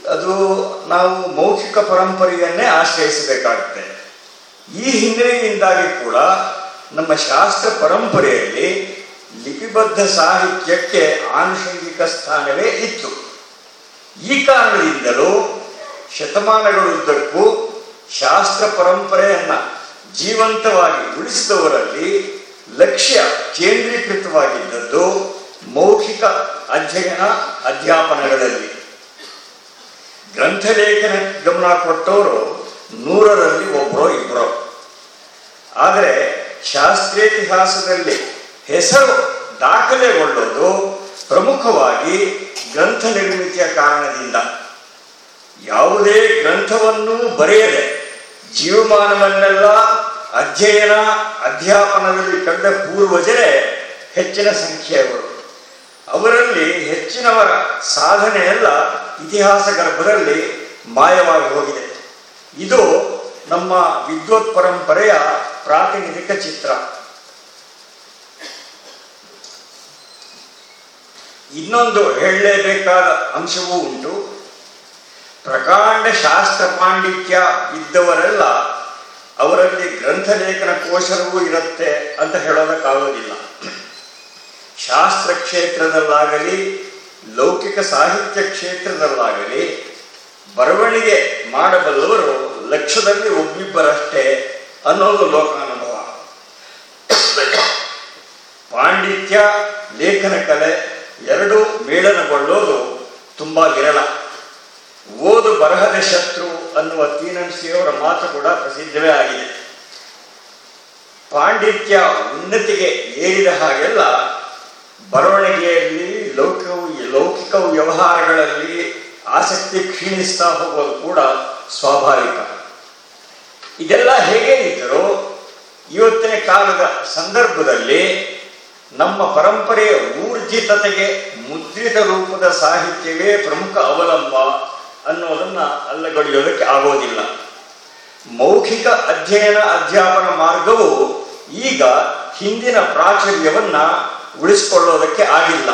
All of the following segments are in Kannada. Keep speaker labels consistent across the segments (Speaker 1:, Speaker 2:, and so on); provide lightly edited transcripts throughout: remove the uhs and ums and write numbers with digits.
Speaker 1: ಅದು ನಾವು ಮೌಖಿಕ ಪರಂಪರೆಯನ್ನೇ ಆಶ್ರಯಿಸಬೇಕಾಗುತ್ತೆ. ಈ ಹಿನ್ನೆಲೆಯಿಂದಾಗಿ ಕೂಡ ನಮ್ಮ ಶಾಸ್ತ್ರ ಪರಂಪರೆಯಲ್ಲಿ ಲಿಪಿಬದ್ಧ ಸಾಹಿತ್ಯಕ್ಕೆ ಆನುಷಂಗಿಕ ಸ್ಥಾನವೇ ಇತ್ತು. ಈ ಕಾರಣದಿಂದಲೂ ಶತಮಾನಗಳುದ್ದಕ್ಕೂ ಶಾಸ್ತ್ರ ಪರಂಪರೆಯನ್ನು ಜೀವಂತವಾಗಿ ಉಳಿಸಿದವರಲ್ಲಿ ಲಕ್ಷ್ಯ ಕೇಂದ್ರೀಕೃತವಾಗಿದ್ದದ್ದು ಮೌಖಿಕ ಅಧ್ಯಯನ ಅಧ್ಯಾಪನಗಳಲ್ಲಿ. ಗ್ರಂಥಲೇಖನಕ್ಕೆ ಗಮನ ಕೊಟ್ಟವರು 100ರಲ್ಲಿ ಒಬ್ಬರೋ ಇಬ್ಬರೋ. ಆದರೆ ಶಾಸ್ತ್ರೇತಿಹಾಸದಲ್ಲಿ ಹೆಸರು ದಾಖಲೆಗೊಳ್ಳೋದು ಪ್ರಮುಖವಾಗಿ ಗ್ರಂಥ ನಿರ್ಮಿತಿಯ ಕಾರಣದಿಂದ. ಯಾವುದೇ ಗ್ರಂಥವನ್ನು ಬರೆಯದೆ ಜೀವಮಾನವನ್ನೆಲ್ಲ ಅಧ್ಯಯನ ಅಧ್ಯಾಪನದಲ್ಲಿ ಕಂಡ ಪೂರ್ವಜರೇ ಹೆಚ್ಚಿನ ಸಂಖ್ಯೆಯವರು. ಅವರಲ್ಲಿ ಹೆಚ್ಚಿನವರ ಸಾಧನೆಯೆಲ್ಲ ಇತಿಹಾಸ ಗರ್ಭದಲ್ಲಿ ಮಾಯವಾಗಿ ಹೋಗಿದೆ. ಇದು ನಮ್ಮ ವಿದ್ವತ್ ಪರಂಪರೆಯ ಪ್ರಾತಿನಿಧಿಕ ಚಿತ್ರ. ಇನ್ನೊಂದು ಹೇಳಲೇಬೇಕಾದ ಅಂಶವೂ ಉಂಟು. ಪ್ರಕಾಂಡ ಶಾಸ್ತ್ರ ಪಾಂಡಿತ್ಯ ಇದ್ದವರೆಲ್ಲ ಅವರಲ್ಲಿ ಗ್ರಂಥಲೇಖನ ಕೋಶವೂ ಇರುತ್ತೆ ಅಂತ ಹೇಳೋದಕ್ಕಾಗೋದಿಲ್ಲ. ಶಾಸ್ತ್ರ ಕ್ಷೇತ್ರದಲ್ಲಾಗಲಿ ಲೌಕಿಕ ಸಾಹಿತ್ಯ ಕ್ಷೇತ್ರದಲ್ಲಾಗಲಿ ಬರವಣಿಗೆ ಮಾಡಬಲ್ಲವರು ಲಕ್ಷದಲ್ಲಿ ಒಬ್ಬಿಬ್ಬರಷ್ಟೇ ಅನ್ನೋದು ಲೋಕಾನುಭವ. ಪಾಂಡಿತ್ಯ ಲೇಖನ ಕಲೆ ಎರಡೂ ಮೇಳನಗೊಳ್ಳೋದು ತುಂಬ ವಿರಳ. ಓದು ಬರಹದ ಶತ್ರು ಅನ್ನುವ ತೀನಂಶಿಯವರ ಮಾತು ಕೂಡ ಪ್ರಸಿದ್ಧವೇ ಆಗಿದೆ. ಪಾಂಡಿತ್ಯ ಉನ್ನತಿಗೆ ಏರಿದ ಹಾಗೆಲ್ಲ ಬರವಣಿಗೆಯಲ್ಲಿ ಲೌಕಿಕ ವ್ಯವಹಾರಗಳಲ್ಲಿ ಆಸಕ್ತಿ ಕ್ಷೀಣಿಸ್ತಾ ಹೋಗೋದು ಕೂಡ ಸ್ವಾಭಾವಿಕ. ಇದೆಲ್ಲ ಹೇಗೆ ಇದ್ದರೂ ಇವತ್ತಿನ ಕಾಲದ ಸಂದರ್ಭದಲ್ಲಿ ನಮ್ಮ ಪರಂಪರೆಯ ಊರ್ಜಿತತೆಗೆ ಮುದ್ರಿತ ರೂಪದ ಸಾಹಿತ್ಯವೇ ಪ್ರಮುಖ ಅವಲಂಬ ಅನ್ನೋದನ್ನು ಅಲ್ಲಗಳೆಯೋದಕ್ಕೆ ಆಗೋದಿಲ್ಲ. ಮೌಖಿಕ ಅಧ್ಯಯನ ಅಧ್ಯಾಪನ ಮಾರ್ಗವು ಈಗ ಹಿಂದಿನ ಪ್ರಾಚುರ್ಯವನ್ನು ಉಳಿಸಿಕೊಳ್ಳೋದಕ್ಕೆ ಆಗಿಲ್ಲ.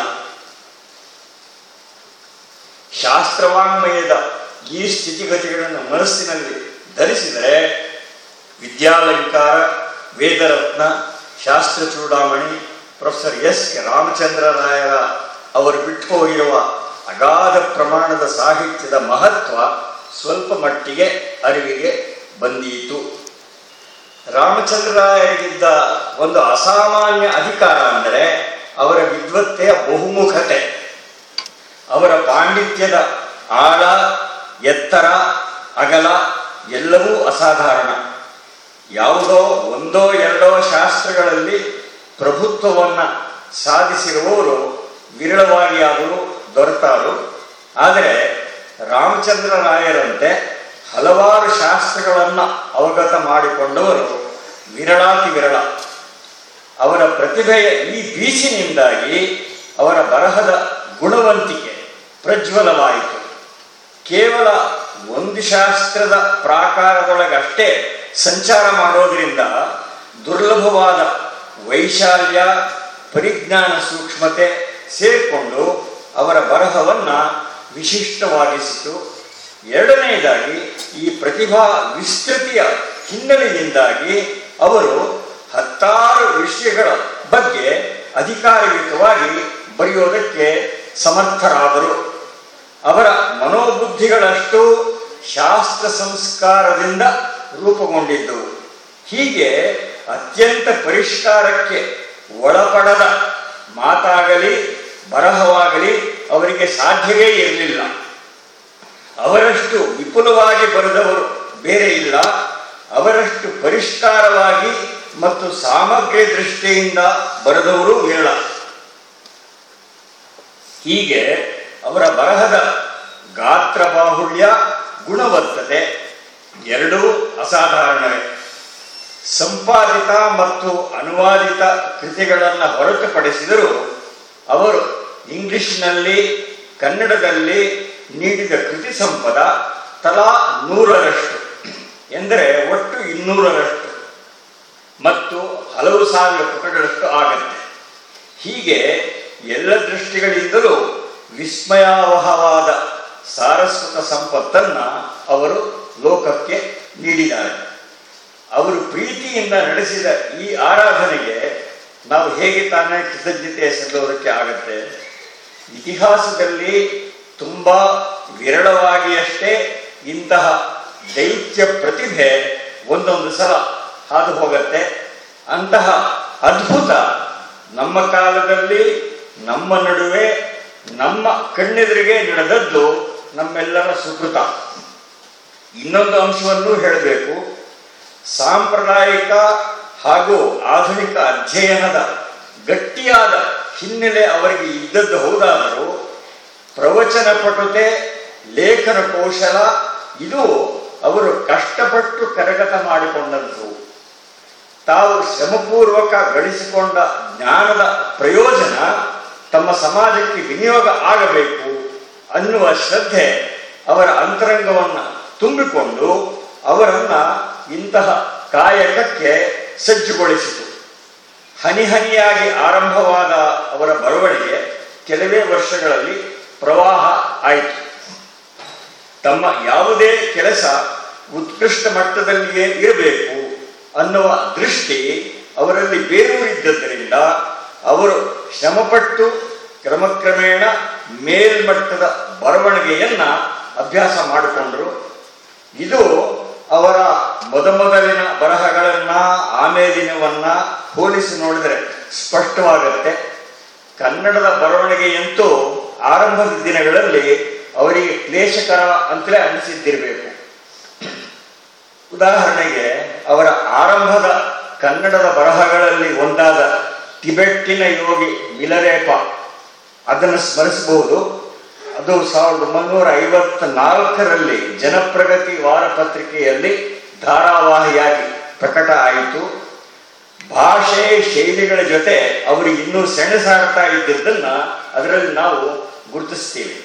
Speaker 1: ಶಾಸ್ತ್ರವಾಂಗ್ಮಯದ ಈ ಸ್ಥಿತಿಗತಿಗಳನ್ನು ಮನಸ್ಸಿನಲ್ಲಿ ಧರಿಸಿದರೆ ವಿದ್ಯಾಲಂಕಾರ, ವೇದರತ್ನ, ಶಾಸ್ತ್ರ ಚೂಡಾಮಣಿ, ಪ್ರೊಫೆಸರ್ ಎಸ್ ರಾಮಚಂದ್ರ ರಾಯರ ಅವರು ಬಿಟ್ಟು ಹೋಗಿರುವ ಅಗಾಧ ಪ್ರಮಾಣದ ಸಾಹಿತ್ಯದ ಮಹತ್ವ ಸ್ವಲ್ಪ ಮಟ್ಟಿಗೆ ಅರಿವಿಗೆ ಬಂದೀತು. ರಾಮಚಂದ್ರ ರಾಯರಿಗಿದ್ದ ಒಂದು ಅಸಾಮಾನ್ಯ ಅಧಿಕಾರ ಅಂದರೆ ಅವರ ವಿದ್ವತ್ತೆಯ ಬಹುಮುಖತೆ. ಅವರ ಪಾಂಡಿತ್ಯದ ಆಳ, ಎತ್ತರ, ಅಗಲ ಎಲ್ಲವೂ ಅಸಾಧಾರಣ. ಯಾವುದೋ ಒಂದೋ ಎರಡೋ ಶಾಸ್ತ್ರಗಳಲ್ಲಿ ಪ್ರಭುತ್ವವನ್ನು ಸಾಧಿಸಿರುವವರು ವಿರಳವಾಗಿ ಆದರೂ ದೊರೆತಾರು. ಆದರೆ ರಾಮಚಂದ್ರ ರಾಯರಂತೆ ಹಲವಾರು ಶಾಸ್ತ್ರಗಳನ್ನು ಅವಗತ ಮಾಡಿಕೊಂಡವರು ವಿರಳಾತಿ ವಿರಳ. ಅವರ ಪ್ರತಿಭೆಯ ಈ ಬೀಚಿನಿಂದಾಗಿ ಅವರ ಬರಹದ ಗುಣವಂತಿಕೆ ಪ್ರಜ್ವಲವಾಯಿತು. ಕೇವಲ ಒಂದು ಶಾಸ್ತ್ರದ ಪ್ರಾಕಾರದೊಳಗಷ್ಟೇ ಸಂಚಾರ ಮಾಡೋದರಿಂದ ದುರ್ಲಭವಾದ ವೈಶಾಲ್ಯ, ಪರಿಜ್ಞಾನ, ಸೂಕ್ಷ್ಮತೆ ಸೇರಿಕೊಂಡು ಅವರ ಬರಹವನ್ನು ವಿಶಿಷ್ಟವಾಗಿಸಿತು. ಎರಡನೆಯದಾಗಿ ಈ ಪ್ರತಿಭಾ ವಿಸ್ತೃತಿಯ ಹಿನ್ನೆಲೆಯಿಂದಾಗಿ ಅವರು 10 ವಿಷಯಗಳ ಬಗ್ಗೆ ಅಧಿಕಾರಯುತವಾಗಿ ಬರೆಯೋದಕ್ಕೆ ಸಮರ್ಥರಾದರು. ಅವರ ಮನೋಬುದ್ಧಿಗಳಷ್ಟು ಶಾಸ್ತ್ರ ಸಂಸ್ಕಾರದಿಂದ ರೂಪುಗೊಂಡಿದ್ದವು. ಹೀಗೆ ಅತ್ಯಂತ ಪರಿಷ್ಕಾರಕ್ಕೆ ಒಳಪಡದ ಮಾತಾಗಲಿ ಬರಹವಾಗಲಿ ಅವರಿಗೆ ಸಾಧ್ಯವೇ ಇರಲಿಲ್ಲ. ಅವರಷ್ಟು ವಿಪುಲವಾಗಿ ಬರೆದವರು ಬೇರೆ ಇಲ್ಲ. ಅವರಷ್ಟು ಪರಿಷ್ಕಾರವಾಗಿ ಮತ್ತು ಸಾಮಗ್ರಿ ದೃಷ್ಟಿಯಿಂದ ಬರೆದವರು ವಿರಳ. ಹೀಗೆ ಅವರ ಬರಹದ ಗಾತ್ರ ಬಾಹುಳ್ಯ, ಗುಣವತ್ತತೆ ಎರಡೂ ಅಸಾಧಾರಣವೇ. ಸಂಪಾದಿತ ಮತ್ತು ಅನುವಾದಿತ ಕೃತಿಗಳನ್ನು ಹೊರತುಪಡಿಸಿದರೂ ಅವರು ಇಂಗ್ಲಿಷ್ನಲ್ಲಿ, ಕನ್ನಡದಲ್ಲಿ ನೀಡಿದ ಕೃತಿ ಸಂಪದ ತಲಾ 100ರಷ್ಟು, ಎಂದರೆ ಒಟ್ಟು 200ರಷ್ಟು ಮತ್ತು ಹಲವು ಸಾವಿರ ಪುಟಗಳಷ್ಟು ಆಗತ್ತೆ. ಹೀಗೆ ಎಲ್ಲ ದೃಷ್ಟಿಗಳಿಂದಲೂ ವಿಸ್ಮಯಾವಹವಾದ ಸಾರಸ್ವತ ಸಂಪತ್ತನ್ನು ಅವರು ಲೋಕಕ್ಕೆ ನೀಡಿದ್ದಾರೆ. ಅವರು ಪ್ರೀತಿಯಿಂದ ನಡೆಸಿದ ಈ ಆರಾಧನೆಗೆ ನಾವು ಹೇಗೆ ತಾನೇ ಕೃತಜ್ಞತೆ ಸಲ್ಲೋದಕ್ಕೆ ಆಗತ್ತೆ? ಇತಿಹಾಸದಲ್ಲಿ ತುಂಬ ವಿರಳವಾಗಿ ಅಷ್ಟೇ ಇಂತಹ ದೈತ್ಯ ಪ್ರತಿಭೆ ಒಂದೊಂದು ಸಲ ಹಾದು ಹೋಗತ್ತೆ. ಅಂತಹ ಅದ್ಭುತ ನಮ್ಮ ಕಾಲದಲ್ಲಿ ನಮ್ಮ ನಡುವೆ ನಮ್ಮ ಕಣ್ಣೆದುರಿಗೆ ನಡೆದದ್ದು ನಮ್ಮೆಲ್ಲರ ಸುಕೃತ. ಇನ್ನೊಂದು ಅಂಶವನ್ನು ಹೇಳಬೇಕು. ಸಾಂಪ್ರದಾಯಿಕ ಹಾಗೂ ಆಧುನಿಕ ಅಧ್ಯಯನದ ಗಟ್ಟಿಯಾದ ಹಿನ್ನೆಲೆ ಅವರಿಗೆ ಇದ್ದದ್ದು ಹೌದಾದರೂ ಪ್ರವಚನ ಪಟುತೆ, ಲೇಖನ ಕೌಶಲ ಇದು ಅವರು ಕಷ್ಟಪಟ್ಟು ಕರಗತ ಮಾಡಿಕೊಂಡಂಥವು. ತಾವು ಶ್ರಮಪೂರ್ವಕ ಗಳಿಸಿಕೊಂಡ ಜ್ಞಾನದ ಪ್ರಯೋಜನ ತಮ್ಮ ಸಮಾಜಕ್ಕೆ ವಿನಿಯೋಗ ಆಗಬೇಕು ಅನ್ನುವ ಶ್ರದ್ಧೆ ಅವರ ಅಂತರಂಗವನ್ನು ತುಂಬಿಕೊಂಡು ಅವರನ್ನು ಇಂತಹ ಕಾಯಕಕ್ಕೆ ಸಜ್ಜುಗೊಳಿಸಿತು. ಹನಿ ಹನಿಯಾಗಿ ಆರಂಭವಾದ ಅವರ ಬರವಣಿಗೆ ಕೆಲವೇ ವರ್ಷಗಳಲ್ಲಿ ಪ್ರವಾಹ ಆಯಿತು. ತಮ್ಮ ಯಾವುದೇ ಕೆಲಸ ಉತ್ಕೃಷ್ಟ ಮಟ್ಟದಲ್ಲಿಯೇ ಇರಬೇಕು ಅನ್ನುವ ದೃಷ್ಟಿ ಅವರಲ್ಲಿ ಬೇರೂರಿದ್ದರಿಂದ ಅವರು ಶ್ರಮಪಟ್ಟು ಕ್ರಮಕ್ರಮೇಣ ಮೇಲ್ಮಟ್ಟದ ಬರವಣಿಗೆಯನ್ನು ಅಭ್ಯಾಸ ಮಾಡಿಕೊಂಡರು. ಇದು ಅವರ ಮೊದಲಿನ ಬರಹಗಳನ್ನು ಆಮೇಲಿನವನ್ನ ಹೋಲಿಸಿ ನೋಡಿದರೆ ಸ್ಪಷ್ಟವಾಗುತ್ತೆ. ಕನ್ನಡದ ಬರವಣಿಗೆಯಂತೂ ಆರಂಭದ ದಿನಗಳಲ್ಲಿ ಅವರಿಗೆ ಕ್ಲೇಶಕರ ಅಂತಲೇ ಅನಿಸಿದ್ದಿರಬೇಕು. ಉದಾಹರಣೆಗೆ ಅವರ ಆರಂಭದ ಕನ್ನಡದ ಬರಹಗಳಲ್ಲಿ ಒಂದಾದ ಟಿಬೆಟ್ಟಿನ ಯೋಗಿ ಮಿಲರೇಪ, ಅದನ್ನು ಸ್ಮರಿಸಬಹುದು. ಅದು 1954ರಲ್ಲಿ ಜನಪ್ರಗತಿ ವಾರಪತ್ರಿಕೆಯಲ್ಲಿ ಧಾರಾವಾಹಿಯಾಗಿ ಪ್ರಕಟ ಆಯಿತು. ಭಾಷೆ ಶೈಲಿಗಳ ಜೊತೆ ಅವರು ಇನ್ನೂ ಸೆಣಸಾಡ್ತಾ ಇದ್ದದ್ದನ್ನು ಅದರಲ್ಲಿ ನಾವು ಗುರುತಿಸ್ತೀವಿ.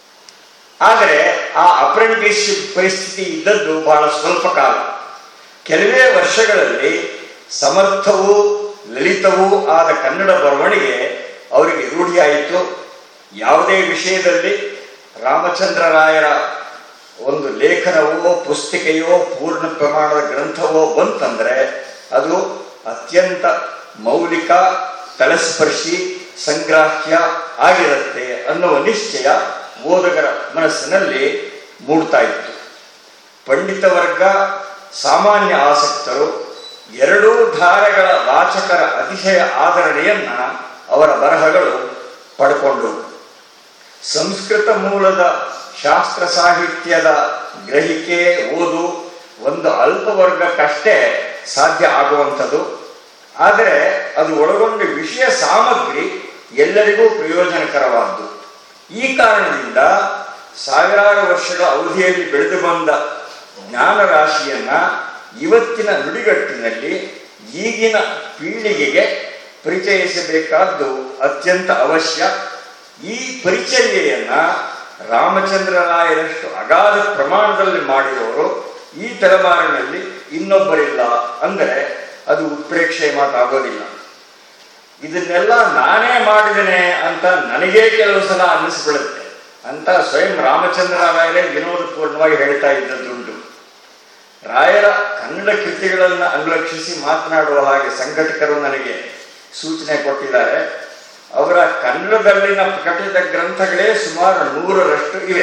Speaker 1: ಆದರೆ ಆ ಅಪ್ರೆಂಟಿಸ್ಶಿಪ್ ಪರಿಸ್ಥಿತಿ ಇದ್ದದ್ದು ಬಹಳ ಸ್ವಲ್ಪ ಕಾಲ. ಕೆಲವೇ ವರ್ಷಗಳಲ್ಲಿ ಸಮರ್ಥವೂ ಲಲಿತವೂ ಆದ ಕನ್ನಡ ಬರವಣಿಗೆ ಅವರಿಗೆ ರೂಢಿಯಾಯಿತು. ಯಾವುದೇ ವಿಷಯದಲ್ಲಿ ರಾಮಚಂದ್ರ ರಾಯರ ಒಂದು ಲೇಖನವೋ ಪುಸ್ತಿಕೆಯೋ ಪೂರ್ಣ ಪ್ರಮಾಣದ ಗ್ರಂಥವೋ ಬಂತಂದರೆ ಅದು ಅತ್ಯಂತ ಮೌಲಿಕ, ತಳಸ್ಪರ್ಶಿ, ಸಂಗ್ರಾಹ್ಯ ಆಗಿರುತ್ತೆ ಅನ್ನುವ ನಿಶ್ಚಯ ಓದುಗರ ಮನಸ್ಸಿನಲ್ಲಿ ಮೂಡ್ತಾ ಇತ್ತು. ಪಂಡಿತ ವರ್ಗ, ಸಾಮಾನ್ಯ ಆಸಕ್ತರು ಎರಡೂ ಧಾರೆಗಳ ವಾಚಕರ ಅತಿಶಯ ಆದರಣೆಯನ್ನ ಅವರ ಬರಹಗಳು ಪಡ್ಕೊಂಡವು. ಸಂಸ್ಕೃತ ಮೂಲದ ಶಾಸ್ತ್ರ ಸಾಹಿತ್ಯದ ಗ್ರಹಿಕೆ, ಓದು ಒಂದು ಅಲ್ಪ ವರ್ಗಕ್ಕಷ್ಟೇ ಸಾಧ್ಯ ಆಗುವಂಥದ್ದು. ಆದರೆ ಅದು ಒಳಗೊಂಡ ವಿಷಯ ಸಾಮಗ್ರಿ ಎಲ್ಲರಿಗೂ ಪ್ರಯೋಜನಕರವಾದ್ದು. ಈ ಕಾರಣದಿಂದ ಸಾವಿರಾರು ವರ್ಷಗಳ ಅವಧಿಯಲ್ಲಿ ಬೆಳೆದು ಬಂದ ಜ್ಞಾನ ರಾಶಿಯನ್ನ ಇವತ್ತಿನ ನುಡಿಗಟ್ಟಿನಲ್ಲಿ ಈಗಿನ ಪೀಳಿಗೆಗೆ ಪರಿಚಯಿಸಬೇಕಾದ್ದು ಅತ್ಯಂತ ಅವಶ್ಯ. ಈ ಪರಿಚರ್ಯೆಯನ್ನ ರಾಮಚಂದ್ರ ರಾಯರಷ್ಟು ಅಗಾಧ ಪ್ರಮಾಣದಲ್ಲಿ ಮಾಡಿದವರು ಈ ತಲೆಮಾರಿನಲ್ಲಿ ಇನ್ನೊಬ್ಬರಿಲ್ಲ ಅಂದರೆ ಅದು ಉತ್ಪ್ರೇಕ್ಷೆಯ ಮಾತಾಗೋದಿಲ್ಲ. ಇದನ್ನೆಲ್ಲ ನಾನೇ ಮಾಡಿದ್ದೇನೆ ಅಂತ ನನಗೇ ಕೆಲವು ಸಲ ಅನ್ನಿಸ್ಬಿಡುತ್ತೆ ಅಂತ ಸ್ವಯಂ ರಾಮಚಂದ್ರ ರಾಯರೇ ವಿನೋದಪೂರ್ಣವಾಗಿ ಹೇಳ್ತಾ ಇದ್ದದ್ದುಂಟು. ರಾಯರ ಕನ್ನಡ ಕೃತಿಗಳನ್ನು ಅನುಲಕ್ಷಿಸಿ ಮಾತನಾಡುವ ಹಾಗೆ ಸಂಘಟಕರು ನನಗೆ ಸೂಚನೆ ಕೊಟ್ಟಿದ್ದಾರೆ. ಅವರ ಕನ್ನಡದಲ್ಲಿನ ಪ್ರಕಟಿತ ಗ್ರಂಥಗಳೇ ಸುಮಾರು 100ರಷ್ಟು ಇವೆ.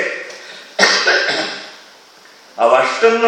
Speaker 1: ಅವಷ್ಟನ್ನು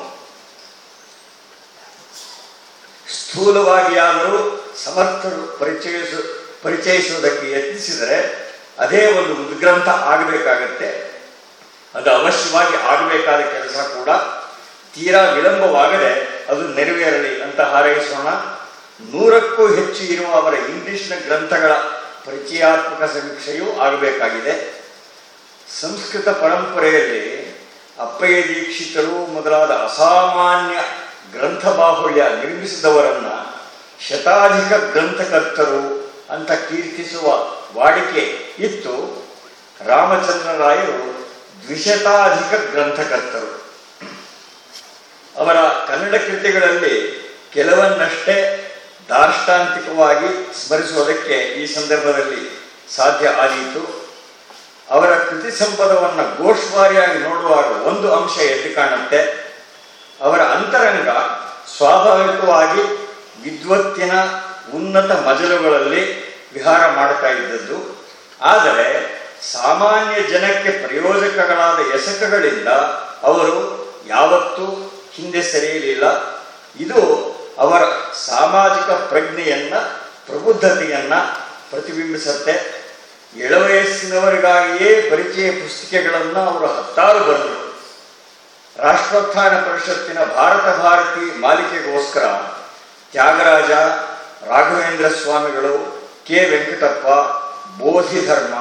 Speaker 1: ಸ್ಥೂಲವಾಗಿಯಾದರೂ ಸಮರ್ಥರು ಪರಿಚಯಿಸುವುದಕ್ಕೆ ಯತ್ನಿಸಿದರೆ ಅದೇ ಒಂದು ಉದ್ಗ್ರಂಥ ಆಗಬೇಕಾಗತ್ತೆ. ಅದು ಅವಶ್ಯವಾಗಿ ಆಗಬೇಕಾದ ಕೆಲಸ ಕೂಡ. ತೀರಾ ವಿಳಂಬವಾಗದೆ ಅದು ನೆರವೇರಲಿ ಅಂತ ಹಾರೈಸೋಣ. 100ಕ್ಕೂ ಹೆಚ್ಚು ಇರುವ ಅವರ ಇಂಗ್ಲಿಷ್ನ ಗ್ರಂಥಗಳ ಪರಿಚಯಾತ್ಮಕ ಸಮೀಕ್ಷೆಯೂ ಆಗಬೇಕಾಗಿದೆ. ಸಂಸ್ಕೃತ ಪರಂಪರೆಯಲ್ಲಿ ಅಪ್ಪಯ್ಯ ದೀಕ್ಷಿತರು ಮೊದಲಾದ ಅಸಾಮಾನ್ಯ ಗ್ರಂಥ ಬಾಹುಳ್ಯ ನಿರ್ಮಿಸಿದವರನ್ನ ಶತಾಧಿಕ ಗ್ರಂಥಕರ್ತರು ಅಂತ ಕೀರ್ತಿಸುವ ವಾಡಿಕೆ ಇತ್ತು. ರಾಮಚಂದ್ರ ರಾಯರು 200 ಗ್ರಂಥಕರ್ತರು. ಅವರ ಕನ್ನಡ ಕೃತಿಗಳಲ್ಲಿ ಕೆಲವನ್ನಷ್ಟೇ ದಾರ್ಷ್ಟಾಂತಿಕವಾಗಿ ಸ್ಮರಿಸುವುದಕ್ಕೆ ಈ ಸಂದರ್ಭದಲ್ಲಿ ಸಾಧ್ಯ ಆದೀತು. ಅವರ ಕೃತಿ ಸಂಪದವನ್ನು ಗೋಷ್ವಾರಿಯಾಗಿ ನೋಡುವಾಗ ಒಂದು ಅಂಶ ಎದ್ದು ಕಾಣುತ್ತೆ. ಅವರ ಅಂತರಂಗ ಸ್ವಾಭಾವಿಕವಾಗಿ ವಿದ್ವತ್ತಿನ ಉನ್ನತ ಮಜಲುಗಳಲ್ಲಿ ವಿಹಾರ ಮಾಡ್ತಾ ಇದ್ದದ್ದು. ಆದರೆ ಸಾಮಾನ್ಯ ಜನಕ್ಕೆ ಪ್ರಯೋಜಕಗಳಾದ ಎಸಕಗಳಿಂದ ಅವರು ಯಾವತ್ತೂ ಹಿಂದೆ ಸರಿಯಲಿಲ್ಲ. ಇದು ಅವರ ಸಾಮಾಜಿಕ ಪ್ರಜ್ಞೆಯನ್ನ, ಪ್ರಬುದ್ಧತೆಯನ್ನ ಪ್ರತಿಬಿಂಬಿಸುತ್ತೆ. ಎಳವಯಸ್ಸಿನವರಿಗಾಗಿಯೇ ಪರಿಚಯ ಪುಸ್ತಿಕೆಗಳನ್ನು ಅವರು 10 ಬರೆದರು. ರಾಷ್ಟ್ರೋತ್ಥಾನ ಪರಿಷತ್ತಿನ ಭಾರತ ಭಾರತಿ ಮಾಲಿಕೆಗೋಸ್ಕರ ತ್ಯಾಗರಾಜ, ರಾಘವೇಂದ್ರ ಸ್ವಾಮಿಗಳು, ಕೆ ವೆಂಕಟಪ್ಪ, ಬೋಧಿಧರ್ಮ,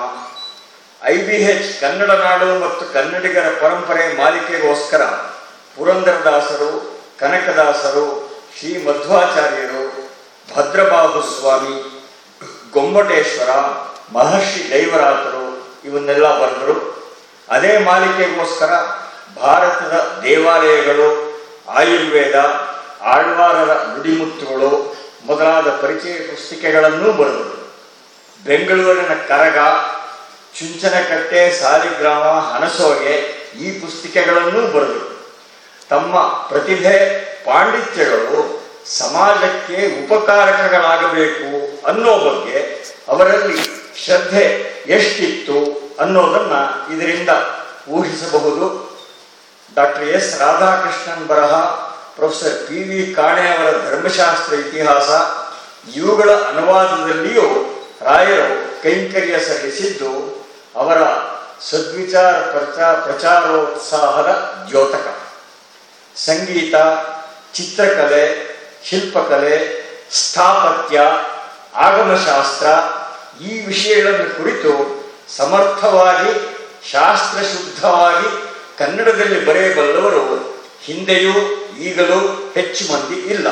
Speaker 1: IBH ಕನ್ನಡ ನಾಡು ಮತ್ತು ಕನ್ನಡಿಗರ ಪರಂಪರೆ ಮಾಲಿಕೆಗೋಸ್ಕರ ಪುರಂದರದಾಸರು, ಕನಕದಾಸರು, ಶ್ರೀ ಮಧ್ವಾಚಾರ್ಯರು, ಭದ್ರಬಾಹು ಸ್ವಾಮಿ, ಗೊಮ್ಮಟೇಶ್ವರ, ಮಹರ್ಷಿ ದೈವರಾತರು ಇವನ್ನೆಲ್ಲ ಬರೆದರು. ಅದೇ ಮಾಲಿಕೆಗೋಸ್ಕರ ಭಾರತದ ದೇವಾಲಯಗಳು, ಆಯುರ್ವೇದ, ಆಳ್ವಾರರ ನುಡಿಮುತ್ತುಗಳು ಮೊದಲಾದ ಪರಿಚಯ ಪುಸ್ತಿಕೆಗಳನ್ನೂ ಬರೆದರು. ಬೆಂಗಳೂರಿನ ಕರಗ, ಚುಂಚನಕಟ್ಟೆ, ಸಾಲಿಗ್ರಾಮ, ಹನಸೋಗೆ ಈ ಪುಸ್ತಿಕೆಗಳನ್ನೂ ಬರೆದರು. ತಮ್ಮ ಪ್ರತಿಭೆ, ಪಾಂಡಿತ್ಯಗಳು ಸಮಾಜಕ್ಕೆ ಉಪಕಾರಕಗಳಾಗಬೇಕು ಅನ್ನೋ ಬಗ್ಗೆ ಅವರಲ್ಲಿ ಶ್ರದ್ಧೆ ಎಷ್ಟಿತ್ತು ಅನ್ನೋದನ್ನ ಇದರಿಂದ ಊಹಿಸಬಹುದು. ಡಾಕ್ಟರ್ S ರಾಧಾಕೃಷ್ಣನ್ ಬರಹ, ಪ್ರೊಫೆಸರ್ PV ಕಾಣೆ ಅವರ ಧರ್ಮಶಾಸ್ತ್ರ ಇತಿಹಾಸ ಇವುಗಳ ಅನುವಾದದಲ್ಲಿಯೂ ರಾಯರು ಕೈಂಕರ್ಯ ಸಲ್ಲಿಸಿದ್ದು ಅವರ ಸದ್ವಿಚಾರ ಪ್ರಚಾರೋತ್ಸಾಹದ ದ್ಯೋತಕ. ಸಂಗೀತ, ಚಿತ್ರಕಲೆ, ಶಿಲ್ಪಕಲೆ, ಸ್ಥಾಪತ್ಯ, ಆಗಮಶಾಸ್ತ್ರ ಈ ವಿಷಯಗಳನ್ನು ಕುರಿತು ಸಮರ್ಥವಾಗಿ, ಶಾಸ್ತ್ರಶುದ್ಧವಾಗಿ ಕನ್ನಡದಲ್ಲಿ ಬರೆಯಬಲ್ಲವರು ಹಿಂದೆಯೂ ಈಗಲೂ ಹೆಚ್ಚು ಮಂದಿ ಇಲ್ಲ.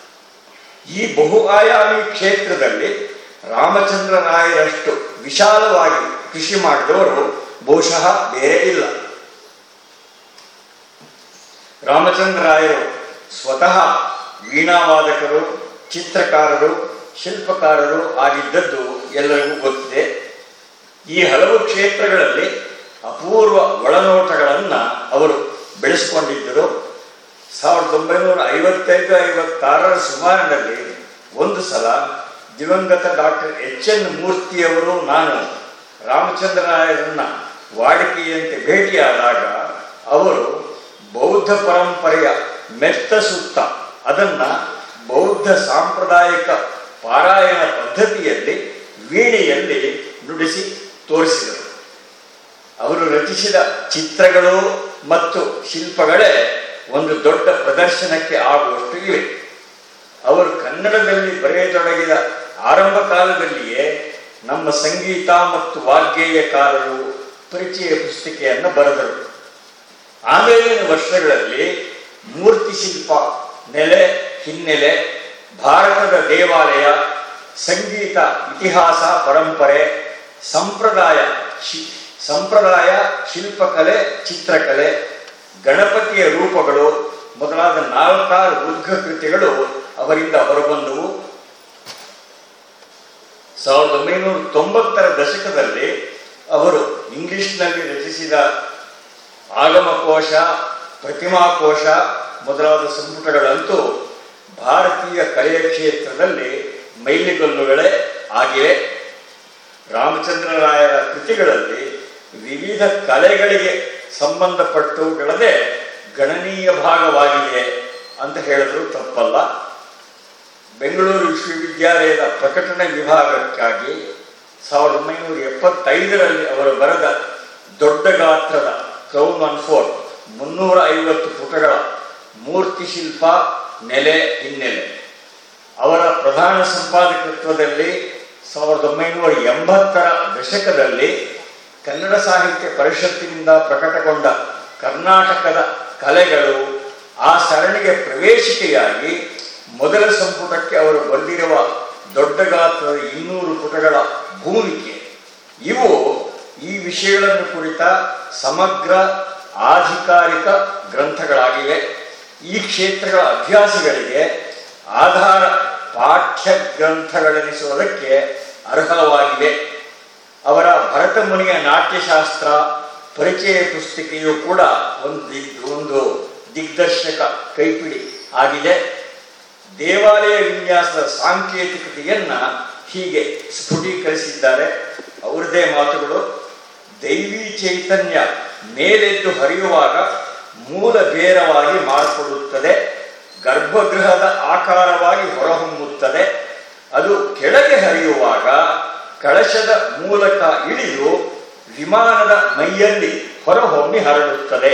Speaker 1: ಈ ಬಹು ಆಯಾಮಿ ಕ್ಷೇತ್ರದಲ್ಲಿ ರಾಮಚಂದ್ರ ರಾಯರಷ್ಟು ವಿಶಾಲವಾಗಿ ಕೃಷಿ ಮಾಡಿದವರು ಬಹುಶಃ ಬೇರೆ ಇಲ್ಲ. ರಾಮಚಂದ್ರ ರಾಯರು ಸ್ವತಃ ವೀಣಾವಾದಕರು, ಚಿತ್ರಕಾರರು, ಶಿಲ್ಪಕಾರರು ಆಗಿದ್ದದ್ದು ಎಲ್ಲರಿಗೂ ಗೊತ್ತಿದೆ. ಈ ಹಲವು ಕ್ಷೇತ್ರಗಳಲ್ಲಿ ಅಪೂರ್ವ ಒಳನೋಟಗಳನ್ನು ಅವರು ಬೆಳೆಸಿಕೊಂಡಿದ್ದರು. 1955-56 ಸುಮಾರಿನಲ್ಲಿ ಒಂದು ಸಲ ದಿವಂಗತ ಡಾಕ್ಟರ್ HN ಮೂರ್ತಿಯವರು ನಾನು ರಾಮಚಂದ್ರ ರಾಯರನ್ನ ವಾಡಿಕೆಯಂತೆ ಭೇಟಿಯಾದಾಗ ಅವರು ಬೌದ್ಧ ಪರಂಪರೆಯ ಮೆತ್ತ ಸುತ್ತ ಅದನ್ನ ಬೌದ್ಧ ಸಾಂಪ್ರದಾಯಿಕ ಪಾರಾಯಣ ಪದ್ಧತಿಯಲ್ಲಿ ವೀಣೆಯಲ್ಲಿ ನುಡಿಸಿ ತೋರಿಸಿದರು. ಅವರು ರಚಿಸಿದ ಚಿತ್ರಗಳು ಮತ್ತು ಶಿಲ್ಪಗಳೇ ಒಂದು ದೊಡ್ಡ ಪ್ರದರ್ಶನಕ್ಕೆ ಆಗುವಷ್ಟು ಇವೆ. ಅವರು ಕನ್ನಡದಲ್ಲಿ ಬರೆಯತೊಡಗಿದ ಆರಂಭ ಕಾಲದಲ್ಲಿಯೇ ನಮ್ಮ ಸಂಗೀತ ಮತ್ತು ವಾಗ್ಗೇಯಕಾರರು ಪರಿಚಯ ಪುಸ್ತಿಕೆಯನ್ನು ಬರೆದರು. ಆಮೇಲಿನ ವರ್ಷಗಳಲ್ಲಿ ಮೂರ್ತಿ ಶಿಲ್ಪ, ನೆಲೆ, ಹಿನ್ನೆಲೆ, ಭಾರತದ ದೇವಾಲಯ, ಸಂಗೀತ, ಇತಿಹಾಸ, ಪರಂಪರೆ, ಸಂಪ್ರದಾಯ, ಶಿಲ್ಪಕಲೆ, ಚಿತ್ರಕಲೆ, ಗಣಪತಿಯ ರೂಪಗಳು ಮೊದಲಾದ 4 ಉದ್ಘ ಕೃತಿಗಳು ಅವರಿಂದ ಹೊರಬಂದವು. 1990ರ ದಶಕದಲ್ಲಿ ಅವರು ಇಂಗ್ಲಿಷ್ನಲ್ಲಿ ರಚಿಸಿದ ಆಗಮಕೋಶ, ಪ್ರತಿಮಾಕೋಶ ಮೊದಲಾದ ಸಂಪುಟಗಳಂತೂ ಭಾರತೀಯ ಕಲೆಯ ಕ್ಷೇತ್ರದಲ್ಲಿ ಮೈಲಿಗಲ್ಲುಗಳೇ ಆಗಿವೆ. ರಾಮಚಂದ್ರ ರಾಯರ ಕೃತಿಗಳಲ್ಲಿ ವಿವಿಧ ಕಲೆಗಳಿಗೆ ಸಂಬಂಧಪಟ್ಟವುಗಳದೇ ಗಣನೀಯ ಭಾಗವಾಗಿದೆ ಅಂತ ಹೇಳಿದ್ರು ತಪ್ಪಲ್ಲ. ಬೆಂಗಳೂರು ವಿಶ್ವವಿದ್ಯಾಲಯದ ಪ್ರಕಟಣೆ ವಿಭಾಗಕ್ಕಾಗಿ 1975ರಲ್ಲಿ ಅವರು ಬರೆದ ದೊಡ್ಡ ಗಾತ್ರದ ಕ್ರೌನ್ ಆನ್ ಫೋರ್ಟ್ 350 ಪುಟಗಳ ಮೂರ್ತಿ ಶಿಲ್ಪ, ನೆಲೆ, ಹಿನ್ನೆಲೆ ಅವರ ಪ್ರಧಾನ ಸಂಪಾದಕತ್ವದಲ್ಲಿ 1980ರ ದಶಕದಲ್ಲಿ ಕನ್ನಡ ಸಾಹಿತ್ಯ ಪರಿಷತ್ತಿನಿಂದ ಪ್ರಕಟಗೊಂಡ ಕರ್ನಾಟಕದ ಕಲೆಗಳು ಆ ಸರಣಿಗೆ ಪ್ರವೇಶಿಕೆಯಾಗಿ ಮೊದಲ ಸಂಪುಟಕ್ಕೆ ಅವರು ಬಂದಿರುವ ದೊಡ್ಡ ಗಾತ್ರದ 200 ಪುಟಗಳ ಭೂಮಿಕೆ ಇವು ಈ ವಿಷಯಗಳನ್ನು ಕುರಿತ ಸಮಗ್ರ ಆಧಿಕಾರಿಕ ಗ್ರಂಥಗಳಾಗಿವೆ. ಈ ಕ್ಷೇತ್ರಗಳ ಅಭ್ಯಾಸಗಳಿಗೆ ಆಧಾರ ಪಾಠ್ಯ ಗ್ರಂಥಗಳೆನಿಸುವುದಕ್ಕೆ ಅರ್ಹವಾಗಿವೆ. ಅವರ ಭರತ ಮುನಿಯ ನಾಟ್ಯಶಾಸ್ತ್ರ ಪರಿಚಯ ಪುಸ್ತಿಕೆಯು ಕೂಡ ಒಂದು ದಿಗ್ದರ್ಶಕ ಕೈಪಿಡಿ ಆಗಿದೆ. ದೇವಾಲಯ ವಿನ್ಯಾಸದ ಸಾಂಕೇತಿಕತೆಯನ್ನ ಹೀಗೆ ಸ್ಫುಟೀಕರಿಸಿದ್ದಾರೆ. ಅವರದೇ ಮಾತುಗಳು: ದೈವಿ ಚೈತನ್ಯ ಮೇಲೆದ್ದು ಹರಿಯುವಾಗ ಮೂಲ ಬೇರವಾಗಿ ಮಾರ್ಪಡುತ್ತದೆ, ಗರ್ಭಗೃಹದ ಆಕಾರವಾಗಿ ಹೊರಹೊಮ್ಮುತ್ತದೆ. ಅದು ಕೆಳಗೆ ಹರಿಯುವಾಗ ಕಳಶದ ಮೂಲಕ ಇಳಿದು ವಿಮಾನದ ಮೈಯಲ್ಲಿ ಹೊರಹೊಮ್ಮಿ ಹರಡುತ್ತದೆ.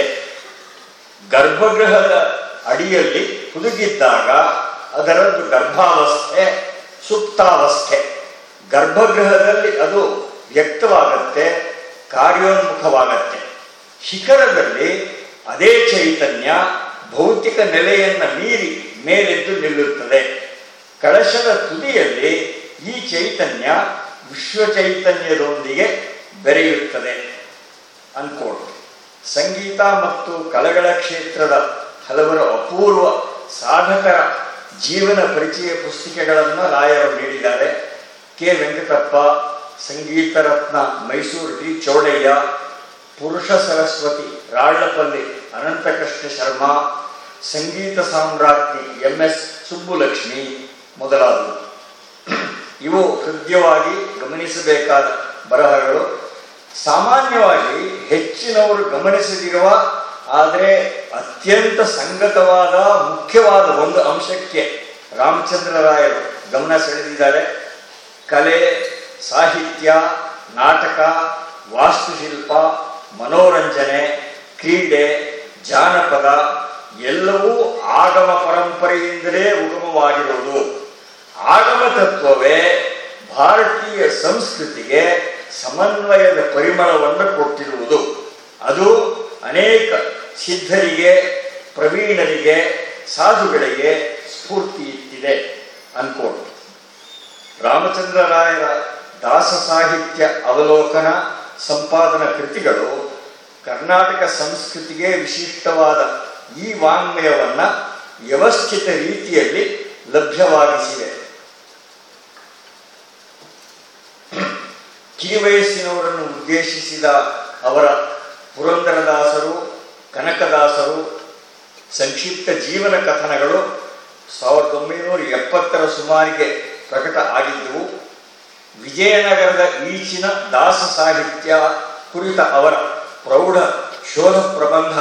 Speaker 1: ಗರ್ಭಗೃಹದ ಅಡಿಯಲ್ಲಿ ಹುದುಗಿದ್ದಾಗ ಅದರದ್ದು ಗರ್ಭಾವಸ್ಥೆ, ಸುಪ್ತಾವಸ್ಥೆ. ಗರ್ಭಗೃಹದಲ್ಲಿ ಅದು ವ್ಯಕ್ತವಾಗತ್ತೆ, ಕಾರ್ಯೋನ್ಮುಖವಾಗತ್ತೆ. ಶಿಖರದಲ್ಲಿ ಅದೇ ಚೈತನ್ಯ ಭೌತಿಕ ನೆಲೆಯನ್ನು ಮೀರಿ ಮೇಲೆದ್ದು ನಿಲ್ಲುತ್ತದೆ. ಕಳಶದ ತುದಿಯಲ್ಲಿ ಈ ಚೈತನ್ಯ ವಿಶ್ವ ಚೈತನ್ಯದೊಂದಿಗೆ ಬೆರೆಯುತ್ತದೆ ಅನ್ಕೋಟ್. ಸಂಗೀತ ಮತ್ತು ಕಲೆಗಳ ಕ್ಷೇತ್ರದ ಹಲವರು ಅಪೂರ್ವ ಸಾಧಕರ ಜೀವನ ಪರಿಚಯ ಪುಸ್ತಿಕೆಗಳನ್ನು ರಾಯರು ನೀಡಿದ್ದಾರೆ. ಕೆ ವೆಂಕಟಪ್ಪ, ಸಂಗೀತ ರತ್ನ ಮೈಸೂರು ಟಿ ಚೌಡಯ್ಯ, ಪುರುಷ ಸರಸ್ವತಿ ರಾಳ್ಳಪಲ್ಲಿ ಅನಂತಕೃಷ್ಣ ಶರ್ಮಾ, ಸಂಗೀತ ಸಾಮ್ರಾಜ್ಞಿ MS ಸುಬ್ಬುಲಕ್ಷ್ಮಿ ಮೊದಲಾದವು. ಇವು ಹೃದಯವಾಗಿ ಗಮನಿಸಬೇಕಾದ ಬರಹಗಳು. ಸಾಮಾನ್ಯವಾಗಿ ಹೆಚ್ಚಿನವರು ಗಮನಿಸದಿರುವ ಆದರೆ ಅತ್ಯಂತ ಸಂಗತವಾದ ಮುಖ್ಯವಾದ ಒಂದು ಅಂಶಕ್ಕೆ ರಾಮಚಂದ್ರ ರಾಯರು ಗಮನ ಸೆಳೆದಿದ್ದಾರೆ. ಕಲೆ, ಸಾಹಿತ್ಯ, ನಾಟಕ, ವಾಸ್ತುಶಿಲ್ಪ, ಮನೋರಂಜನೆ, ಕ್ರೀಡೆ, ಜಾನಪದ ಎಲ್ಲವೂ ಆಗಮ ಪರಂಪರೆಯಿಂದಲೇ ಉಗಮವಾಗಿರುವುದು. ಆಗಮ ತತ್ವವೇ ಭಾರತೀಯ ಸಂಸ್ಕೃತಿಗೆ ಸಮನ್ವಯದ ಪರಿಮಳವನ್ನು ಕೊಟ್ಟಿರುವುದು. ಅದು ಅನೇಕ ಸಿದ್ಧರಿಗೆ, ಪ್ರವೀಣರಿಗೆ, ಸಾಧುಗಳಿಗೆ ಸ್ಫೂರ್ತಿ ಇಟ್ಟಿದೆ ಅನ್ಕೋಟ್. ರಾಮಚಂದ್ರ ರಾಯರ ದಾಸ ಸಾಹಿತ್ಯ ಅವಲೋಕನ ಸಂಪಾದನಾ ಕೃತಿಗಳು ಕರ್ನಾಟಕ ಸಂಸ್ಕೃತಿಗೆ ವಿಶಿಷ್ಟವಾದ ಈ ವಾಂಗ್ಮಯವನ್ನು ವ್ಯವಸ್ಥಿತ ರೀತಿಯಲ್ಲಿ ಲಭ್ಯವಾಗಿಸಿವೆ. ಕಿರಿವಯಸ್ಸಿನವರನ್ನು ಉದ್ದೇಶಿಸಿದ ಅವರ ಪುರಂದರದಾಸರು, ಕನಕದಾಸರು ಸಂಕ್ಷಿಪ್ತ ಜೀವನ ಕಥನಗಳು 1970ರ ಸುಮಾರಿಗೆ ಪ್ರಕಟ ಆಗಿದ್ದವು. ವಿಜಯನಗರದ ಈಚಿನ ದಾಸ ಸಾಹಿತ್ಯ ಕುರಿತ ಅವರ ಪ್ರೌಢ ಶೋಧ ಪ್ರಬಂಧ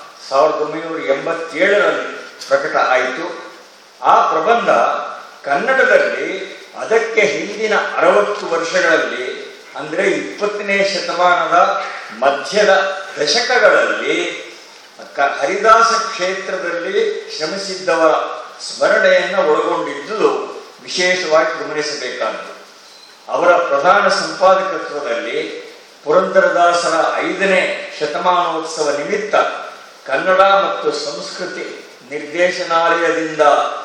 Speaker 1: 1987ರಲ್ಲಿ ಪ್ರಕಟ ಆಯಿತು. ಆ ಪ್ರಬಂಧ ಕನ್ನಡದಲ್ಲಿ ಅದಕ್ಕೆ ಹಿಂದಿನ 60 ವರ್ಷಗಳಲ್ಲಿ, ಅಂದರೆ 20ನೇ ಶತಮಾನದ ಮಧ್ಯದ ದಶಕಗಳಲ್ಲಿ ಹರಿದಾಸ ಕ್ಷೇತ್ರದಲ್ಲಿ ಶ್ರಮಿಸಿದ್ದವರ ಸ್ಮರಣೆಯನ್ನು ಒಳಗೊಂಡಿದ್ದು ವಿಶೇಷವಾಗಿ ಗಮನಿಸಬೇಕಾದ್ದು. ಅವರ ಪ್ರಧಾನ ಸಂಪಾದಕತ್ವದಲ್ಲಿ ಪುರಂದರದಾಸರ 5ನೇ ಶತಮಾನೋತ್ಸವ ನಿಮಿತ್ತ ಕನ್ನಡ ಮತ್ತು ಸಂಸ್ಕೃತಿ ನಿರ್ದೇಶನಾಲಯದಿಂದ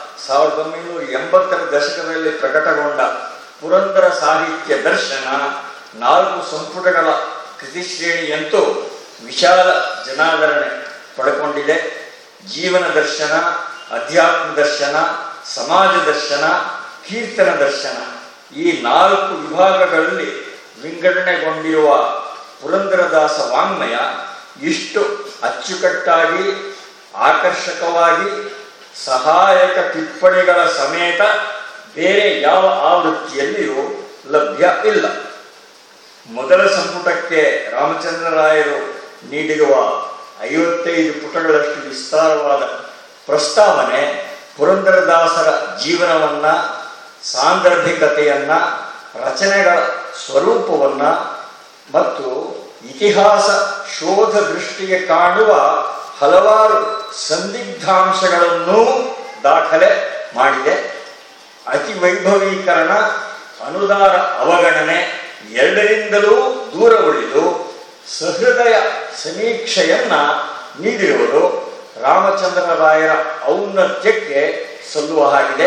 Speaker 1: 1980ರ ದಶಕದಲ್ಲಿ ಪ್ರಕಟಗೊಂಡ ಪುರಂದರ ಸಾಹಿತ್ಯ ದರ್ಶನ 4 ಸಂಪುಟಗಳ ಕೃತಿಶ್ರೇಣಿಯಂತೂ ವಿಶಾಲ ಜನಾದರಣೆ ಪಡ್ಕೊಂಡಿದೆ. ಜೀವನ ದರ್ಶನ, ಅಧ್ಯಾತ್ಮ ದರ್ಶನ, ಸಮಾಜ ದರ್ಶನ, ಕೀರ್ತನ ದರ್ಶನ ಈ 4 ವಿಭಾಗಗಳಲ್ಲಿ ವಿಂಗಡಣೆಗೊಂಡಿರುವ ಪುರಂದರದಾಸ ವಾಂಗ್ಮಯ ಇಷ್ಟು ಅಚ್ಚುಕಟ್ಟಾಗಿ, ಆಕರ್ಷಕವಾಗಿ, ಸಹಾಯಕ ಟಿಪ್ಪಣಿಗಳ ಸಮೇತ ಬೇರೆ ಯಾವ ಆವೃತ್ತಿಯಲ್ಲಿಯೂ ಲಭ್ಯ ಇಲ್ಲ. ಮೊದಲ ಸಂಪುಟಕ್ಕೆ ರಾಮಚಂದ್ರ ರಾಯರು ನೀಡಿರುವ 55 ಪುಟಗಳಷ್ಟು ವಿಸ್ತಾರವಾದ ಪ್ರಸ್ತಾವನೆ ಪುರಂದರದಾಸರ ಜೀವನವನ್ನ, ಸಾಂದರ್ಭಿಕತೆಯನ್ನ, ರಚನೆಗಳ ಸ್ವರೂಪವನ್ನ ಮತ್ತು ಇತಿಹಾಸ ಶೋಧ ದೃಷ್ಟಿಗೆ ಕಾಣುವ ಹಲವಾರು ಸಂದಿಗ್ಧಾಂಶಗಳನ್ನು ದಾಖಲೆ ಮಾಡಿದೆ. ಅತಿ ವೈಭವೀಕರಣ, ಅನುದಾರ ಅವಗಣನೆ ಎರಡರಿಂದಲೂ ದೂರ ಉಳಿದು ಸಹೃದಯ ಸಮೀಕ್ಷೆಯನ್ನ ನೀಡಿರುವುದು ರಾಮಚಂದ್ರ ರಾಯರ ಔನ್ನತ್ಯಕ್ಕೆ ಸಲ್ಲುವ ಹಾಗಿದೆ.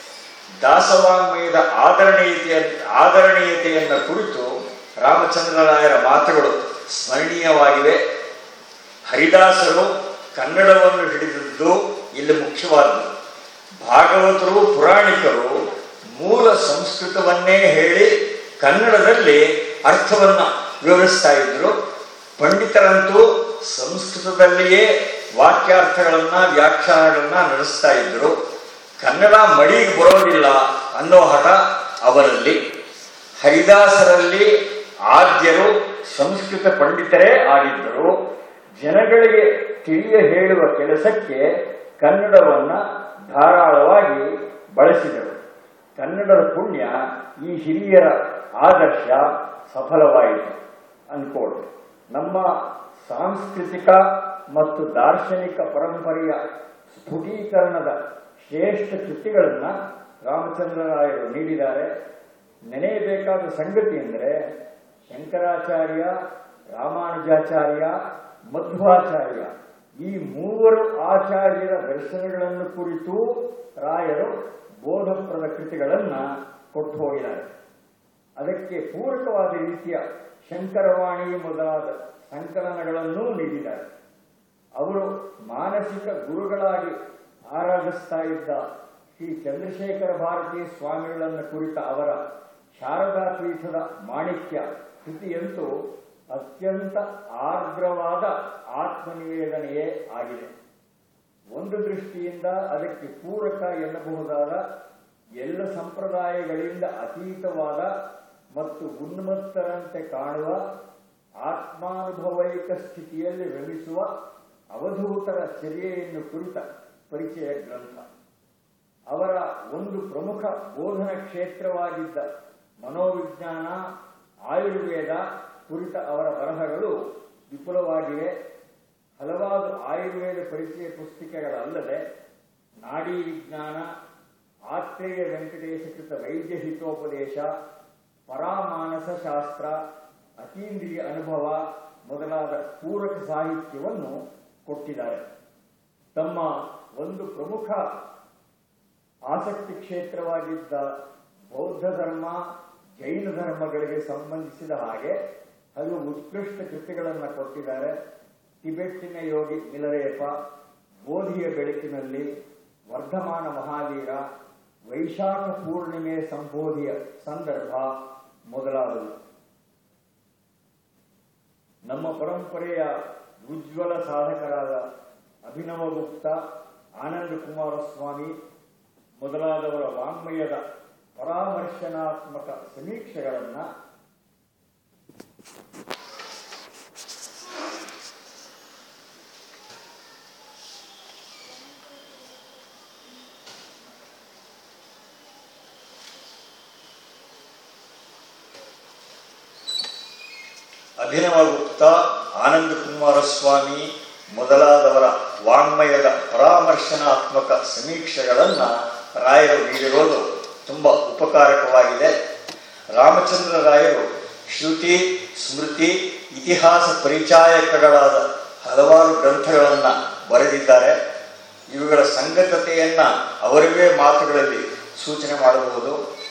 Speaker 1: ದಾಸವಾಂಗ್ಮಯದ ಆದರಣೀಯತೆಯನ್ನು ಕುರಿತು ರಾಮಚಂದ್ರ ರಾಯರ ಮಾತುಗಳು ಸ್ಮರಣೀಯವಾಗಿವೆ. ಹರಿದಾಸರು ಕನ್ನಡವನ್ನು ಹಿಡಿದಿದ್ದು ಇಲ್ಲಿ ಮುಖ್ಯವಾದ್ದು. ಭಾಗವತರು, ಪುರಾಣಿಕರು ಮೂಲ ಸಂಸ್ಕೃತವನ್ನೇ ಹೇಳಿ ಕನ್ನಡದಲ್ಲಿ ಅರ್ಥವನ್ನು ವಿವರಿಸ್ತಾ ಇದ್ರು. ಪಂಡಿತರಂತೂ ಸಂಸ್ಕೃತದಲ್ಲಿಯೇ ವಾಕ್ಯಾರ್ಥಗಳನ್ನು ವ್ಯಾಖ್ಯಾನಗಳನ್ನು ನಡೆಸ್ತಾ ಇದ್ದರು. ಕನ್ನಡ ಮಡಿಗೆ ಬರೋದಿಲ್ಲ ಅನ್ನೋ ಹಠ ಅವರಲ್ಲಿ. ಹರಿದಾಸರಲ್ಲಿ ಆದ್ಯರು ಸಂಸ್ಕೃತ ಪಂಡಿತರೇ ಆಗಿದ್ದರು. ಜನಗಳಿಗೆ ತಿಳಿಯ ಹೇಳುವ ಕೆಲಸಕ್ಕೆ ಕನ್ನಡವನ್ನು ಧಾರಾಳವಾಗಿ ಬಳಸಿದರು. ಕನ್ನಡದ ಪುಣ್ಯ ಈ ಹಿರಿಯರ ಆದರ್ಶ ಸಫಲವಾಯಿತು ಅನ್ಕೋಡು. ನಮ್ಮ ಸಾಂಸ್ಕೃತಿಕ ಮತ್ತು ದಾರ್ಶನಿಕ ಪರಂಪರೆಯ ಸ್ಫುಟೀಕರಣದ ಶ್ರೇಷ್ಠ ಕೃತಿಗಳನ್ನು ರಾಮಚಂದ್ರರಾಯರು ನೀಡಿದ್ದಾರೆ. ನೆನೆಯಬೇಕಾದ ಸಂಗತಿ ಎಂದರೆ ಶಂಕರಾಚಾರ್ಯ, ರಾಮಾನುಜಾಚಾರ್ಯ, ಮಧ್ವಾಚಾರ್ಯ ಈ ಮೂವರು ಆಚಾರ್ಯರ ದರ್ಶನಗಳನ್ನು ಕುರಿತು ರಾಯರು ಬೋಧಪ್ರದ ಕೃತಿಗಳನ್ನು ಕೊಟ್ಟು ಹೋಗಿದ್ದಾರೆ. ಅದಕ್ಕೆ ಪೂರಕವಾದ ರೀತಿಯ ಶಂಕರವಾಣಿ ಮೊದಲಾದ ಸಂಕಲನಗಳನ್ನೂ ನೀಡಿದ್ದಾರೆ. ಅವರು ಮಾನಸಿಕ ಗುರುಗಳಾಗಿ ಆರಾಧಿಸ್ತಾ ಇದ್ದ ಶ್ರೀ ಚಂದ್ರಶೇಖರ ಭಾರತೀ ಸ್ವಾಮಿಗಳನ್ನು ಕುರಿತ ಅವರ ಶಾರದಾ ಪೀಠದ ಮಾಣಿಕ್ಯ ಕೃತಿಯಂತೂ ಅತ್ಯಂತ ಆರ್ದ್ರವಾದ ಆತ್ಮನಿವೇದನೆಯೇ ಆಗಿದೆ. ಒಂದು ದೃಷ್ಟಿಯಿಂದ ಅದಕ್ಕೆ ಪೂರಕ ಎನ್ನಬಹುದಾದ ಎಲ್ಲ ಸಂಪ್ರದಾಯಗಳಿಂದ ಅತೀತವಾದ ಮತ್ತು ಉನ್ಮತ್ತರಂತೆ ಕಾಣುವ ಆತ್ಮಾನುಭವೈಕ ಸ್ಥಿತಿಯಲ್ಲಿ ರಮಿಸುವ ಅವಧೂತರ ಚರ್ಯೆಯನ್ನು ಕುರಿತ ಪರಿಚಯ ಗ್ರಂಥ. ಅವರ ಒಂದು ಪ್ರಮುಖ ಬೋಧನ ಕ್ಷೇತ್ರವಾಗಿದ್ದ ಮನೋವಿಜ್ಞಾನ, ಆಯುರ್ವೇದ ಕುರಿತ ಅವರ ಬರಹಗಳು ವಿಪುಲವಾಗಿವೆ. ಹಲವಾರು ಆಯುರ್ವೇದ ಪರಿಚಯ ಪುಸ್ತಿಕೆಗಳಲ್ಲದೆ ನಾಡಿ ವಿಜ್ಞಾನ, ಆತ್ರೇಯ ವೆಂಕಟೇಶ ಕೃತ ವೈದ್ಯ ಹಿತೋಪದೇಶ, ಪರಾಮಾನಸ ಶಾಸ್ತ್ರ, ಅತೀಂದ್ರಿಯ ಅನುಭವ ಮೊದಲಾದ ಪೂರಕ ಸಾಹಿತ್ಯವನ್ನು ಕೊಟ್ಟಿದ್ದಾರೆ. ತಮ್ಮ ಒಂದು ಪ್ರಮುಖ ಆಸಕ್ತಿ ಕ್ಷೇತ್ರವಾಗಿದ್ದ ಬೌದ್ಧ ಧರ್ಮ, ಜೈನ ಧರ್ಮಗಳಿಗೆ ಸಂಬಂಧಿಸಿದ ಹಾಗೆ ಹಲವು ಉತ್ಕೃಷ್ಟ ಕೃತಿಗಳನ್ನು ಕೊಟ್ಟಿದ್ದಾರೆ. ಟಿಬೆಟ್ಟಿನ ಯೋಗಿ ಮಿಲರೇಪ, ಬೋಧಿಯ ಬೆಳಕಿನಲ್ಲಿ, ವರ್ಧಮಾನ ಮಹಾವೀರ, ವೈಶಾಖ ಪೂರ್ಣಿಮೆ ಸಂಬೋಧಿಯ ಸಂದರ್ಭ ಮೊದಲಾದವು. ನಮ್ಮ ಪರಂಪರೆಯ ಉಜ್ವಲ ಸಾಧಕರಾದ ಅಭಿನವಗುಪ್ತ, ಆನಂದ ಕುಮಾರಸ್ವಾಮಿ ಮೊದಲಾದವರ ವಾಂಗ್ಮಯದ ಪರಾಮರ್ಶನಾತ್ಮಕ ಸಮೀಕ್ಷೆಗಳನ್ನು
Speaker 2: ಅಭಿನವಗುಪ್ತ, ಆನಂದ ಕುಮಾರಸ್ವಾಮಿ ಮೊದಲಾದವರ ವಾಂಗ್ಮಯದ ಪರಾಮರ್ಶನಾತ್ಮಕ ಸಮೀಕ್ಷೆಗಳನ್ನು ರಾಯರು ನೀಡಿರೋದು ತುಂಬ ಉಪಕಾರಕವಾಗಿದೆ. ರಾಮಚಂದ್ರ ರಾಯರು ಶ್ರುತಿ, ಸ್ಮೃತಿ, ಇತಿಹಾಸ ಪರಿಚಾಯಕಗಳಾದ ಹಲವಾರು ಗ್ರಂಥಗಳನ್ನು ಬರೆದಿದ್ದಾರೆ. ಇವುಗಳ ಸಂಗತತೆಯನ್ನು ಅವರವೇ ಮಾತುಗಳಲ್ಲಿ ಸೂಚನೆ ಮಾಡಬಹುದು.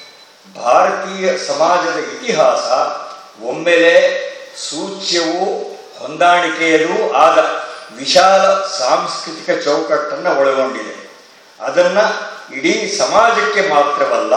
Speaker 2: ಭಾರತೀಯ ಸಮಾಜದ ಇತಿಹಾಸ ಒಮ್ಮೆಲೆ ಸೂಚ್ಯವೂ ಹೊಂದಾಣಿಕೆಯಲ್ಲೂ ಆದ ವಿಶಾಲ ಸಾಂಸ್ಕೃತಿಕ ಚೌಕಟ್ಟನ್ನು ಒಳಗೊಂಡಿದೆ. ಅದನ್ನು ಇಡೀ ಸಮಾಜಕ್ಕೆ ಮಾತ್ರವಲ್ಲ,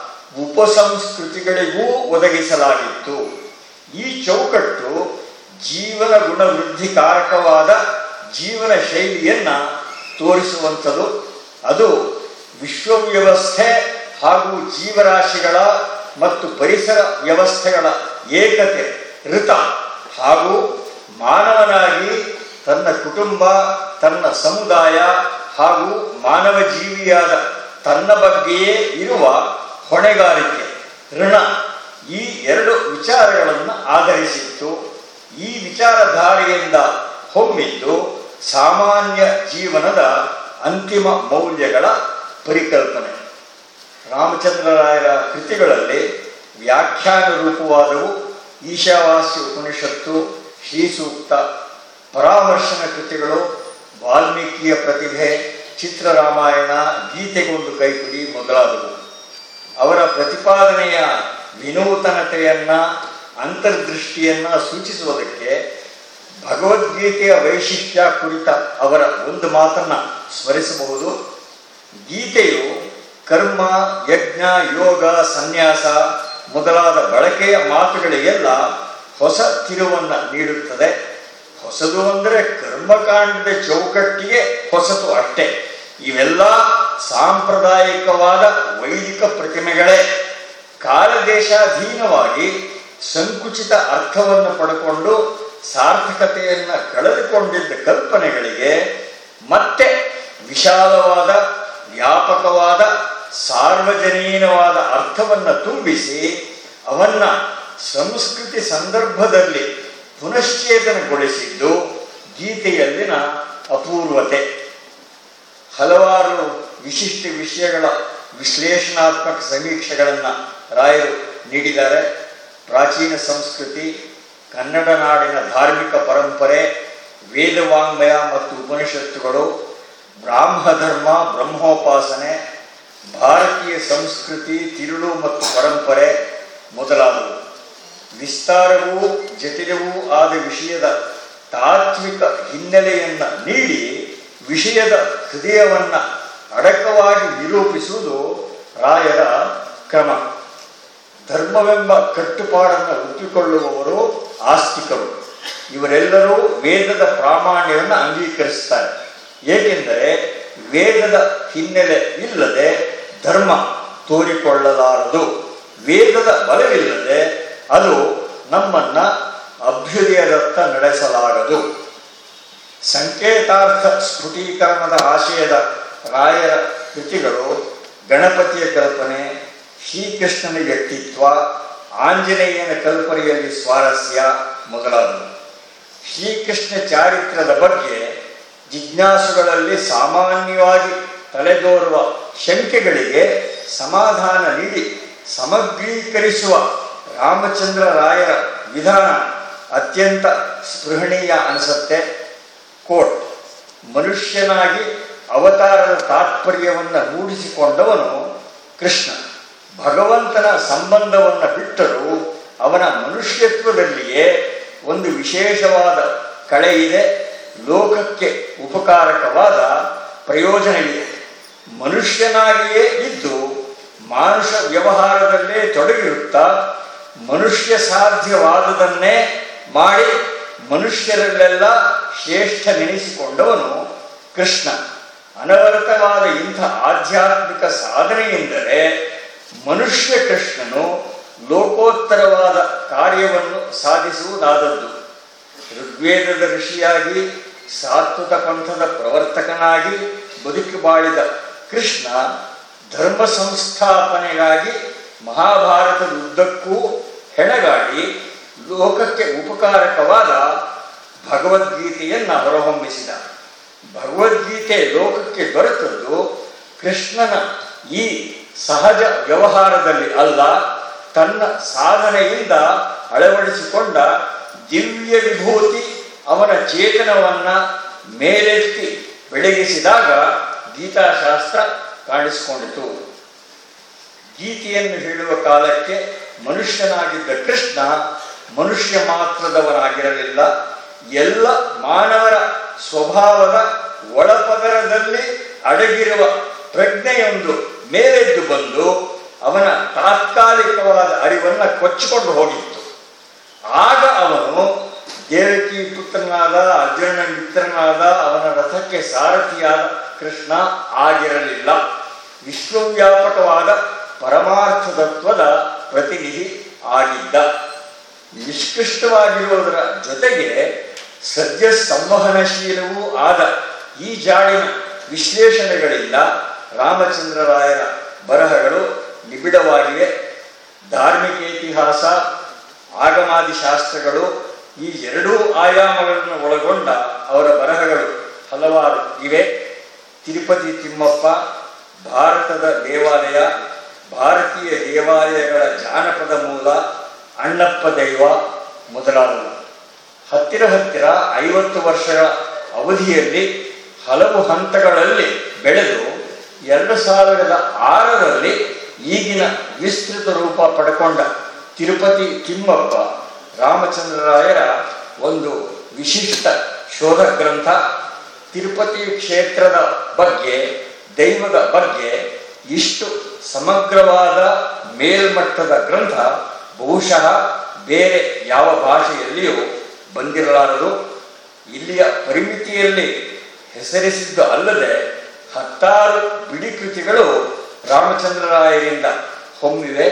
Speaker 2: ಉಪಸಂಸ್ಕೃತಿಗಳಿಗೂ ಒದಗಿಸಲಾಗಿತ್ತು. ಈ ಚೌಕಟ್ಟು ಜೀವನ ಗುಣವೃದ್ಧಿಕಾರಕವಾದ ಜೀವನ ಶೈಲಿಯನ್ನು ತೋರಿಸುವಂಥದ್ದು. ಅದು ವಿಶ್ವವ್ಯವಸ್ಥೆ ಹಾಗೂ ಜೀವರಾಶಿಗಳ ಮತ್ತು ಪರಿಸರ ವ್ಯವಸ್ಥೆಗಳ ಏಕತೆ, ಋತ ಹಾಗೂ ಮಾನವನಾಗಿ ತನ್ನ ಕುಟುಂಬ, ತನ್ನ ಸಮುದಾಯ ಹಾಗೂ ಮಾನವ ಜೀವಿಯಾದ ತನ್ನ ಬಗ್ಗೆಯೇ ಇರುವ ಹೊಣೆಗಾರಿಕೆ, ಋಣ, ಈ ಎರಡು ವಿಚಾರಗಳನ್ನು ಆಧರಿಸಿತ್ತು. ಈ ವಿಚಾರಧಾರೆಯಿಂದ ಹೊಮ್ಮಿದ್ದು ಸಾಮಾನ್ಯ ಜೀವನದ ಅಂತಿಮ ಮೌಲ್ಯಗಳ ಪರಿಕಲ್ಪನೆ. ರಾಮಚಂದ್ರರಾಯರ ಕೃತಿಗಳಲ್ಲಿ ವ್ಯಾಖ್ಯಾನ ರೂಪವಾದವು ಈಶಾವಾಸ್ಯ ಉಪನಿಷತ್ತು, ಶ್ರೀಸೂಕ್ತ, ಪರಾಮರ್ಶನ ಕೃತಿಗಳು, ವಾಲ್ಮೀಕಿಯ ಪ್ರತಿಭೆ, ಚಿತ್ರರಾಮಾಯಣ, ಗೀತೆಗೊಂದು ಕೈಪಿಡಿ ಮೊದಲಾದವು. ಅವರ ಪ್ರತಿಪಾದನೆಯ ವಿನೂತನತೆಯನ್ನ, ಅಂತರ್ದೃಷ್ಟಿಯನ್ನ ಸೂಚಿಸುವುದಕ್ಕೆ ಭಗವದ್ಗೀತೆಯ ವೈಶಿಷ್ಟ್ಯ ಕುರಿತ ಅವರ ಒಂದು ಮಾತನ್ನ ಸ್ಮರಿಸಬಹುದು. ಗೀತೆಯು ಕರ್ಮ, ಯಜ್ಞ, ಯೋಗ, ಸನ್ಯಾಸ ಮೊದಲಾದ ಬಳಕೆಯ ಮಾತುಗಳಿಗೆಲ್ಲ ಹೊಸ ತಿರುವನ್ನು ನೀಡುತ್ತದೆ. ಹೊಸದು ಅಂದರೆ ಕರ್ಮಕಾಂಡದ ಚೌಕಟ್ಟಿಗೆ ಹೊಸತು ಅಷ್ಟೇ. ಇವೆಲ್ಲ ಸಾಂಪ್ರದಾಯಿಕವಾದ ವೈದಿಕ ಪ್ರತಿಮೆಗಳೇ. ಕಾಲದೇಶಾಧೀನವಾಗಿ ಸಂಕುಚಿತ ಅರ್ಥವನ್ನು ಪಡ್ಕೊಂಡು ಸಾರ್ಥಕತೆಯನ್ನು ಕಳೆದುಕೊಂಡಿದ್ದ ಕಲ್ಪನೆಗಳಿಗೆ ಮತ್ತೆ ವಿಶಾಲವಾದ, ವ್ಯಾಪಕವಾದ, ಸಾರ್ವಜನೀನವಾದ ಅರ್ಥವನ್ನು ತುಂಬಿಸಿ ಅವನ್ನ ಸಂಸ್ಕೃತಿ ಸಂದರ್ಭದಲ್ಲಿ ಪುನಶ್ಚೇತನಗೊಳಿಸಿದ್ದು ಗೀತೆಯಲ್ಲಿನ ಅಪೂರ್ವತೆ. ಹಲವಾರು ವಿಶಿಷ್ಟ ವಿಷಯಗಳ ವಿಶ್ಲೇಷಣಾತ್ಮಕ ಸಮೀಕ್ಷೆಗಳನ್ನು ರಾಯರು ನೀಡಿದ್ದಾರೆ. ಪ್ರಾಚೀನ ಸಂಸ್ಕೃತಿ, ಕನ್ನಡ ನಾಡಿನ ಧಾರ್ಮಿಕ ಪರಂಪರೆ, ವೇದವಾಂಗ್ಮಯ ಮತ್ತು ಉಪನಿಷತ್ತುಗಳು, ಬ್ರಾಹ್ಮಧರ್ಮ, ಬ್ರಹ್ಮೋಪಾಸನೆ, ಭಾರತೀಯ ಸಂಸ್ಕೃತಿ, ತಿರುಳು ಮತ್ತು ಪರಂಪರೆ ಮೊದಲಾದವು. ವಿಸ್ತಾರವೂ ಜಟಿಲವೂ ಆದ ವಿಷಯದ ತಾತ್ವಿಕ ಹಿನ್ನೆಲೆಯನ್ನು ನೀಡಿ ವಿಷಯದ ಹೃದಯವನ್ನು ಅಡಕವಾಗಿ ನಿರೂಪಿಸುವುದು ರಾಯರ ಕ್ರಮ. ಧರ್ಮವೆಂಬ ಕಟ್ಟುಪಾಡನ್ನು ಒಪ್ಪಿಕೊಳ್ಳುವವರು ಆಸ್ತಿಕರು. ಇವರೆಲ್ಲರೂ ವೇದದ ಪ್ರಾಮಾಣ್ಯವನ್ನು ಅಂಗೀಕರಿಸುತ್ತಾರೆ. ಏಕೆಂದರೆ ವೇದದ ಹಿನ್ನೆಲೆ ಇಲ್ಲದೆ ಧರ್ಮ ತೋರಿಕೊಳ್ಳಲಾರದು. ವೇದದ ಬಲವಿಲ್ಲದೆ ಅದು ನಮ್ಮನ್ನ ಅಭ್ಯುದಯದತ್ತ ನಡೆಸಲಾಗದು. ಸಂಕೇತಾರ್ಥ ಸ್ಫುಟೀಕರಣದ ಆಶಯದ ರಾಯರ ಕೃತಿಗಳು ಗಣಪತಿಯ ಕಲ್ಪನೆ, ಶ್ರೀಕೃಷ್ಣನ ವ್ಯಕ್ತಿತ್ವ, ಆಂಜನೇಯನ ಕಲ್ಪನೆಯಲ್ಲಿ ಸ್ವಾರಸ್ಯ ಮೊದಲಾದವು. ಶ್ರೀಕೃಷ್ಣ ಚಾರಿತ್ರ್ಯದ ಬಗ್ಗೆ ಜಿಜ್ಞಾಸುಗಳಲ್ಲಿ ಸಾಮಾನ್ಯವಾಗಿ ತಲೆದೋರುವ ಶಂಕೆಗಳಿಗೆ ಸಮಾಧಾನ ನೀಡಿ ಸಮಗ್ರೀಕರಿಸುವ ರಾಮಚಂದ್ರ ರಾಯರ ವಿಧಾನ ಅತ್ಯಂತ ಸ್ಪೃಹಣೀಯ ಅನಿಸುತ್ತೆ. ಕೋಟ್: ಮನುಷ್ಯನಾಗಿ ಅವತಾರದ ತಾತ್ಪರ್ಯವನ್ನು ಮೂಡಿಸಿಕೊಂಡವನು ಕೃಷ್ಣ. ಭಗವಂತನ ಸಂಬಂಧವನ್ನು ಬಿಟ್ಟರೂ ಅವನ ಮನುಷ್ಯತ್ವದಲ್ಲಿಯೇ ಒಂದು ವಿಶೇಷವಾದ ಕಳೆ ಇದೆ. ಲೋಕಕ್ಕೆ ಉಪಕಾರಕವಾದ ಪ್ರಯೋಜನವಿದೆ. ಮನುಷ್ಯನಾಗಿಯೇ ಇದ್ದು ಮಾನುಷ ವ್ಯವಹಾರದಲ್ಲೇ ತೊಡಗಿರುತ್ತಾ ಮನುಷ್ಯ ಸಾಧ್ಯವಾದುದನ್ನೇ ಮಾಡಿ ಮನುಷ್ಯರಲ್ಲೆಲ್ಲ ಶ್ರೇಷ್ಠನೆನಿಸಿಕೊಂಡವನು ಕೃಷ್ಣ. ಅನವರತವಾದ ಇಂಥ ಆಧ್ಯಾತ್ಮಿಕ ಸಾಧನೆಯೆಂದರೆ ಮನುಷ್ಯ ಕೃಷ್ಣನು ಲೋಕೋತ್ತರವಾದ ಕಾರ್ಯವನ್ನು ಸಾಧಿಸುವುದಾದದ್ದು. ಋಗ್ವೇದದ ಋಷಿಯಾಗಿ ಸಾತ್ವಿಕ ಪಂಥದ ಪ್ರವರ್ತಕನಾಗಿ ಬದುಕಿ ಬಾಳಿದ ಕೃಷ್ಣ ಧರ್ಮ ಸಂಸ್ಥಾಪನೆಗಾಗಿ ಮಹಾಭಾರತದ ಉದ್ದಕ್ಕೂ ಹೆಣಗಾಡಿ ಲೋಕಕ್ಕೆ ಉಪಕಾರಕವಾದ ಭಗವದ್ಗೀತೆಯನ್ನು ಹೊರಹೊಮ್ಮಿಸಿದ. ಭಗವದ್ಗೀತೆ ಲೋಕಕ್ಕೆ ದೊರೆತದ್ದು ಕೃಷ್ಣನ ಈ ಸಹಜ ವ್ಯವಹಾರದಲ್ಲಿ ಅಲ್ಲ, ತನ್ನ ಸಾಧನೆಯಿಂದ ಅಳವಡಿಸಿಕೊಂಡ ದಿವ್ಯ ವಿಭೂತಿ ಅವನ ಚೇತನವನ್ನ ಮೇಲೆತ್ತಿ ಬೆಳಗಿಸಿದಾಗ ಗೀತಾಶಾಸ್ತ್ರ ಕಾಣಿಸಿಕೊಂಡಿತು. ಗೀತೆಯನ್ನು ಹೇಳುವ ಕಾಲಕ್ಕೆ ಮನುಷ್ಯನಾಗಿದ್ದ ಕೃಷ್ಣ ಮನುಷ್ಯ ಮಾತ್ರದವನಾಗಿರಲಿಲ್ಲ. ಎಲ್ಲ ಮಾನವರ ಸ್ವಭಾವದ ಒಳಪದರದಲ್ಲಿ ಅಡಗಿರುವ ಪ್ರಜ್ಞೆಯೊಂದು ಮೇಲೆದ್ದು ಬಂದು ಅವನ ತಾತ್ಕಾಲಿಕವಾದ ಅರಿವನ್ನು ಕೊಚ್ಚಿಕೊಂಡು ಹೋಗಿತ್ತು. ಆಗ ಅವನು ದೇವಕಿ ಪುತ್ರನಾದ, ಅರ್ಜುನನ ಮಿತ್ರನಾದ, ಅವನ ರಥಕ್ಕೆ ಸಾರಥಿಯಾದ ಕೃಷ್ಣ ಆಗಿರಲಿಲ್ಲ. ವಿಶ್ವವ್ಯಾಪಕವಾದ ಪರಮಾರ್ಥ ತತ್ವದ ಪ್ರತಿನಿಧಿ ಆಗಿದ್ದ. ನಿಷ್ಕೃಷ್ಟವಾಗಿರುವುದರ ಜೊತೆಗೆ ಸದ್ಯ ಸಂವಹನಶೀಲವೂ ಆದ ಈ ಜಾಡಿನ ವಿಶ್ಲೇಷಣೆಗಳಿಂದ ರಾಮಚಂದ್ರ ರಾಯರ ಬರಹಗಳು ನಿಬಿಡವಾಗಿವೆ. ಧಾರ್ಮಿಕ ಇತಿಹಾಸ, ಆಗಮಾದಿ ಶಾಸ್ತ್ರಗಳು ಈ ಎರಡೂ ಆಯಾಮಗಳನ್ನು ಒಳಗೊಂಡ ಅವರ ಬರಹಗಳು ಹಲವಾರು ಇವೆ. ತಿರುಪತಿ ತಿಮ್ಮಪ್ಪ, ಭಾರತದ ದೇವಾಲಯ, ಭಾರತೀಯ ದೇವಾಲಯಗಳ ಜಾನಪದ ಮೂಲ, ಅಣ್ಣಪ್ಪ ದೈವ ಮೊದಲಾದವು. ಹತ್ತಿರ 50 ವರ್ಷಗಳ ಅವಧಿಯಲ್ಲಿ ಹಲವು ಹಂತಗಳಲ್ಲಿ ಬೆಳೆದು 2006ರಲ್ಲಿ ಈಗಿನ ವಿಸ್ತೃತ ರೂಪ ಪಡ್ಕೊಂಡ ತಿರುಪತಿ ತಿಮ್ಮಪ್ಪ ರಾಮಚಂದ್ರ ರಾಯರ ಒಂದು ವಿಶಿಷ್ಟ ಶೋಧ ಗ್ರಂಥ. ತಿರುಪತಿ ಕ್ಷೇತ್ರದ ಬಗ್ಗೆ, ದೈವದ ಬಗ್ಗೆ ಇಷ್ಟು ಸಮಗ್ರವಾದ ಮೇಲ್ಮಟ್ಟದ ಗ್ರಂಥ ಬಹುಶಃ ಬೇರೆ ಯಾವ ಭಾಷೆಯಲ್ಲಿಯೂ ಬಂದಿರಲಾರದು. ಇಲ್ಲಿಯ ಪರಿಮಿತಿಯಲ್ಲಿ ಹೆಸರಿಸಿದ್ದು ಅಲ್ಲದೆ 10 ಬಿಡಿ ಕೃತಿಗಳು ರಾಮಚಂದ್ರರಾಯರಿಂದ ಹೊಮ್ಮಿವೆ.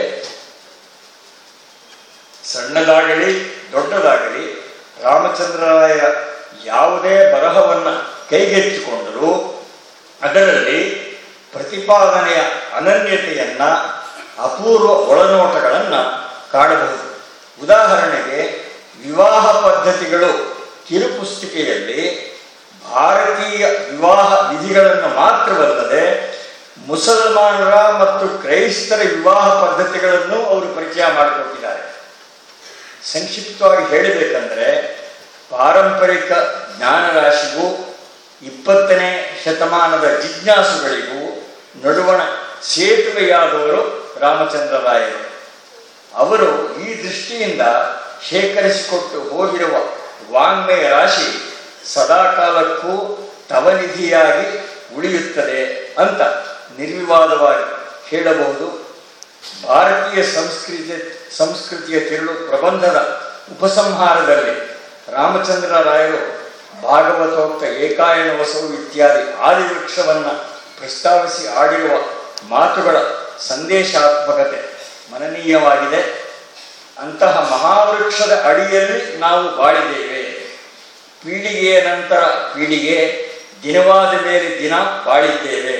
Speaker 2: ಸಣ್ಣದಾಗಲಿ ದೊಡ್ಡದಾಗಲಿ ರಾಮಚಂದ್ರರಾಯರ ಯಾವುದೇ ಬರಹವನ್ನು ಕೈಗೆತ್ತಿಕೊಂಡರೂ ಅದರಲ್ಲಿ ಪ್ರತಿಪಾದನೆಯ ಅನನ್ಯತೆಯನ್ನ, ಅಪೂರ್ವ ಒಳನೋಟಗಳನ್ನು ಕಾಣಬಹುದು. ಉದಾಹರಣೆಗೆ ವಿವಾಹ ಪದ್ಧತಿಗಳು ಕಿರುಪುಸ್ತಿಕೆಯಲ್ಲಿ ಭಾರತೀಯ ವಿವಾಹ ವಿಧಿಗಳನ್ನು ಮಾತ್ರವಲ್ಲದೆ ಮುಸಲ್ಮಾನರ ಮತ್ತು ಕ್ರೈಸ್ತರ ವಿವಾಹ ಪದ್ಧತಿಗಳನ್ನು ಅವರು ಪರಿಚಯ ಮಾಡಿಕೊಟ್ಟಿದ್ದಾರೆ. ಸಂಕ್ಷಿಪ್ತವಾಗಿ ಹೇಳಬೇಕಂದ್ರೆ ಪಾರಂಪರಿಕ ಜ್ಞಾನರಾಶಿಗೂ 20ನೇ ಶತಮಾನದ ಜಿಜ್ಞಾಸುಗಳಿಗೂ ನಡುವಣ ಸೇತುವೆಯಾದವರು ರಾಮಚಂದ್ರರಾಯರು. ಅವರು ಈ ದೃಷ್ಟಿಯಿಂದ ಶೇಖರಿಸಿಕೊಟ್ಟು ಹೋಗಿರುವ ವಾಂಗ್ಮಯ ರಾಶಿ ಸದಾಕಾಲಕ್ಕೂ ತವನಿಧಿಯಾಗಿ ಉಳಿಯುತ್ತದೆ ಅಂತ ನಿರ್ವಿವಾದವಾಗಿ ಹೇಳಬಹುದು. ಭಾರತೀಯ ಸಂಸ್ಕೃತಿಯ ತಿರುಳು ಪ್ರಬಂಧದ ಉಪಸಂಹಾರದಲ್ಲಿ ರಾಮಚಂದ್ರರಾಯರು ಭಾಗವತೋಕ್ತ ಏಕಾಯನ ವಸವು ಇತ್ಯಾದಿ ಆದಿವೃಕ್ಷವನ್ನು ಪ್ರಸ್ತಾವಿಸಿ ಆಡಿರುವ ಮಾತುಗಳ ಸಂದೇಶಾತ್ಮಕತೆ ಮನನೀಯವಾಗಿದೆ. ಅಂತಹ ಮಹಾವೃಕ್ಷದ ಅಡಿಯಲ್ಲಿ ನಾವು ಬಾಳಿದ್ದೇವೆ. ಪೀಳಿಗೆಯ ನಂತರ ಪೀಳಿಗೆ, ದಿನವಾದ ಮೇಲೆ ದಿನ ಬಾಳಿದ್ದೇವೆ.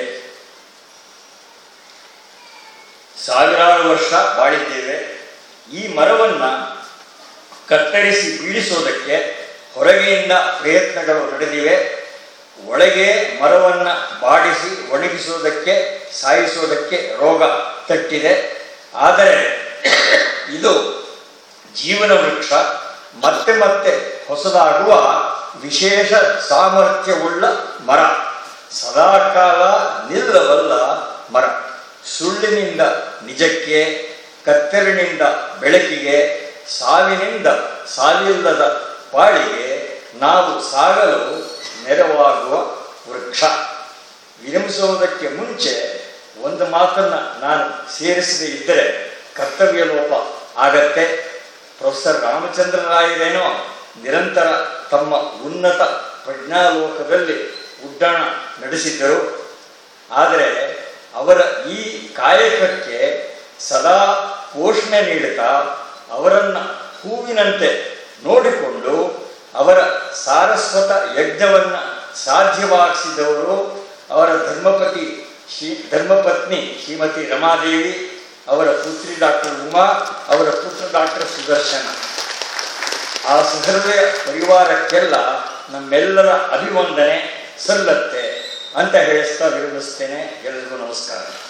Speaker 2: ಸಾವಿರಾರು ವರ್ಷ ಬಾಳಿದ್ದೇವೆ. ಈ ಮರವನ್ನು ಕತ್ತರಿಸಿ ಬೀಳಿಸೋದಕ್ಕೆ ಹೊರಗೆಯಿಂದ ಪ್ರಯತ್ನಗಳು ನಡೆದಿವೆ. ಒಳಗೆ ಮರವನ್ನು ಬಾಡಿಸಿ ಒಣಗಿಸೋದಕ್ಕೆ, ಸಾಯಿಸೋದಕ್ಕೆ ರೋಗ ತಟ್ಟಿದೆ. ಆದರೆ ಇದು ಜೀವನ ವೃಕ್ಷ, ಮತ್ತೆ ಮತ್ತೆ ಹೊಸದಾಗುವ ವಿಶೇಷ ಸಾಮರ್ಥ್ಯವುಳ್ಳ ಮರ, ಸದಾಕಾಲ ನಿಲ್ಲಬಲ್ಲ ಮರ. ಸುಳ್ಳಿನಿಂದ ನಿಜಕ್ಕೆ, ಕತ್ತಲಿನಿಂದ ಬೆಳಕಿಗೆ, ಸಾವಿನಿಂದ ಸಾವಿಲ್ಲದ ಬಾಳಿಗೆ ನಾವು ಸಾಗಲು ನೆರವಾಗುವ ವೃಕ್ಷ. ವಿರಮಿಸುವುದಕ್ಕೆ ಮುಂಚೆ ಒಂದು ಮಾತನ್ನು ನಾನು ಸೇರಿಸದೇ ಇದ್ದರೆ ಕರ್ತವ್ಯ ಲೋಪ ಆಗತ್ತೆ. ಪ್ರೊಫೆಸರ್ ರಾಮಚಂದ್ರರಾಯರೇನೋ ನಿರಂತರ ತಮ್ಮ ಉನ್ನತ ಪ್ರಜ್ಞಾಲೋಕದಲ್ಲಿ ಉಡ್ಡಾಣ ನಡೆಸಿದ್ದರು. ಆದರೆ ಅವರ ಈ ಕಾಯಕಕ್ಕೆ ಸದಾ ಪೋಷಣೆ ನೀಡುತ್ತಾ ಅವರನ್ನು ಹೂವಿನಂತೆ ನೋಡಿಕೊಂಡು ಅವರ ಸಾರಸ್ವತ ಯಜ್ಞವನ್ನು ಸಾಧ್ಯವಾಗಿಸಿದವರು ಅವರ ಧರ್ಮಪತ್ನಿ ಶ್ರೀಮತಿ ರಮಾದೇವಿ, ಅವರ ಪುತ್ರಿ ಡಾಕ್ಟರ್ ಉಮಾ, ಅವರ ಪುತ್ರ ಡಾಕ್ಟರ್ ಸುದರ್ಶನ. ಆ ಸಹೃದಯ ಪರಿವಾರಕ್ಕೆಲ್ಲ ನಮ್ಮೆಲ್ಲರ ಅಭಿವಂದನೆ ಸಲ್ಲತ್ತೆ ಅಂತ ಹೇಳಿಸ್ತಾ ವಿರಮಿಸ್ತೇನೆ. ಎಲ್ಲರಿಗೂ ನಮಸ್ಕಾರ.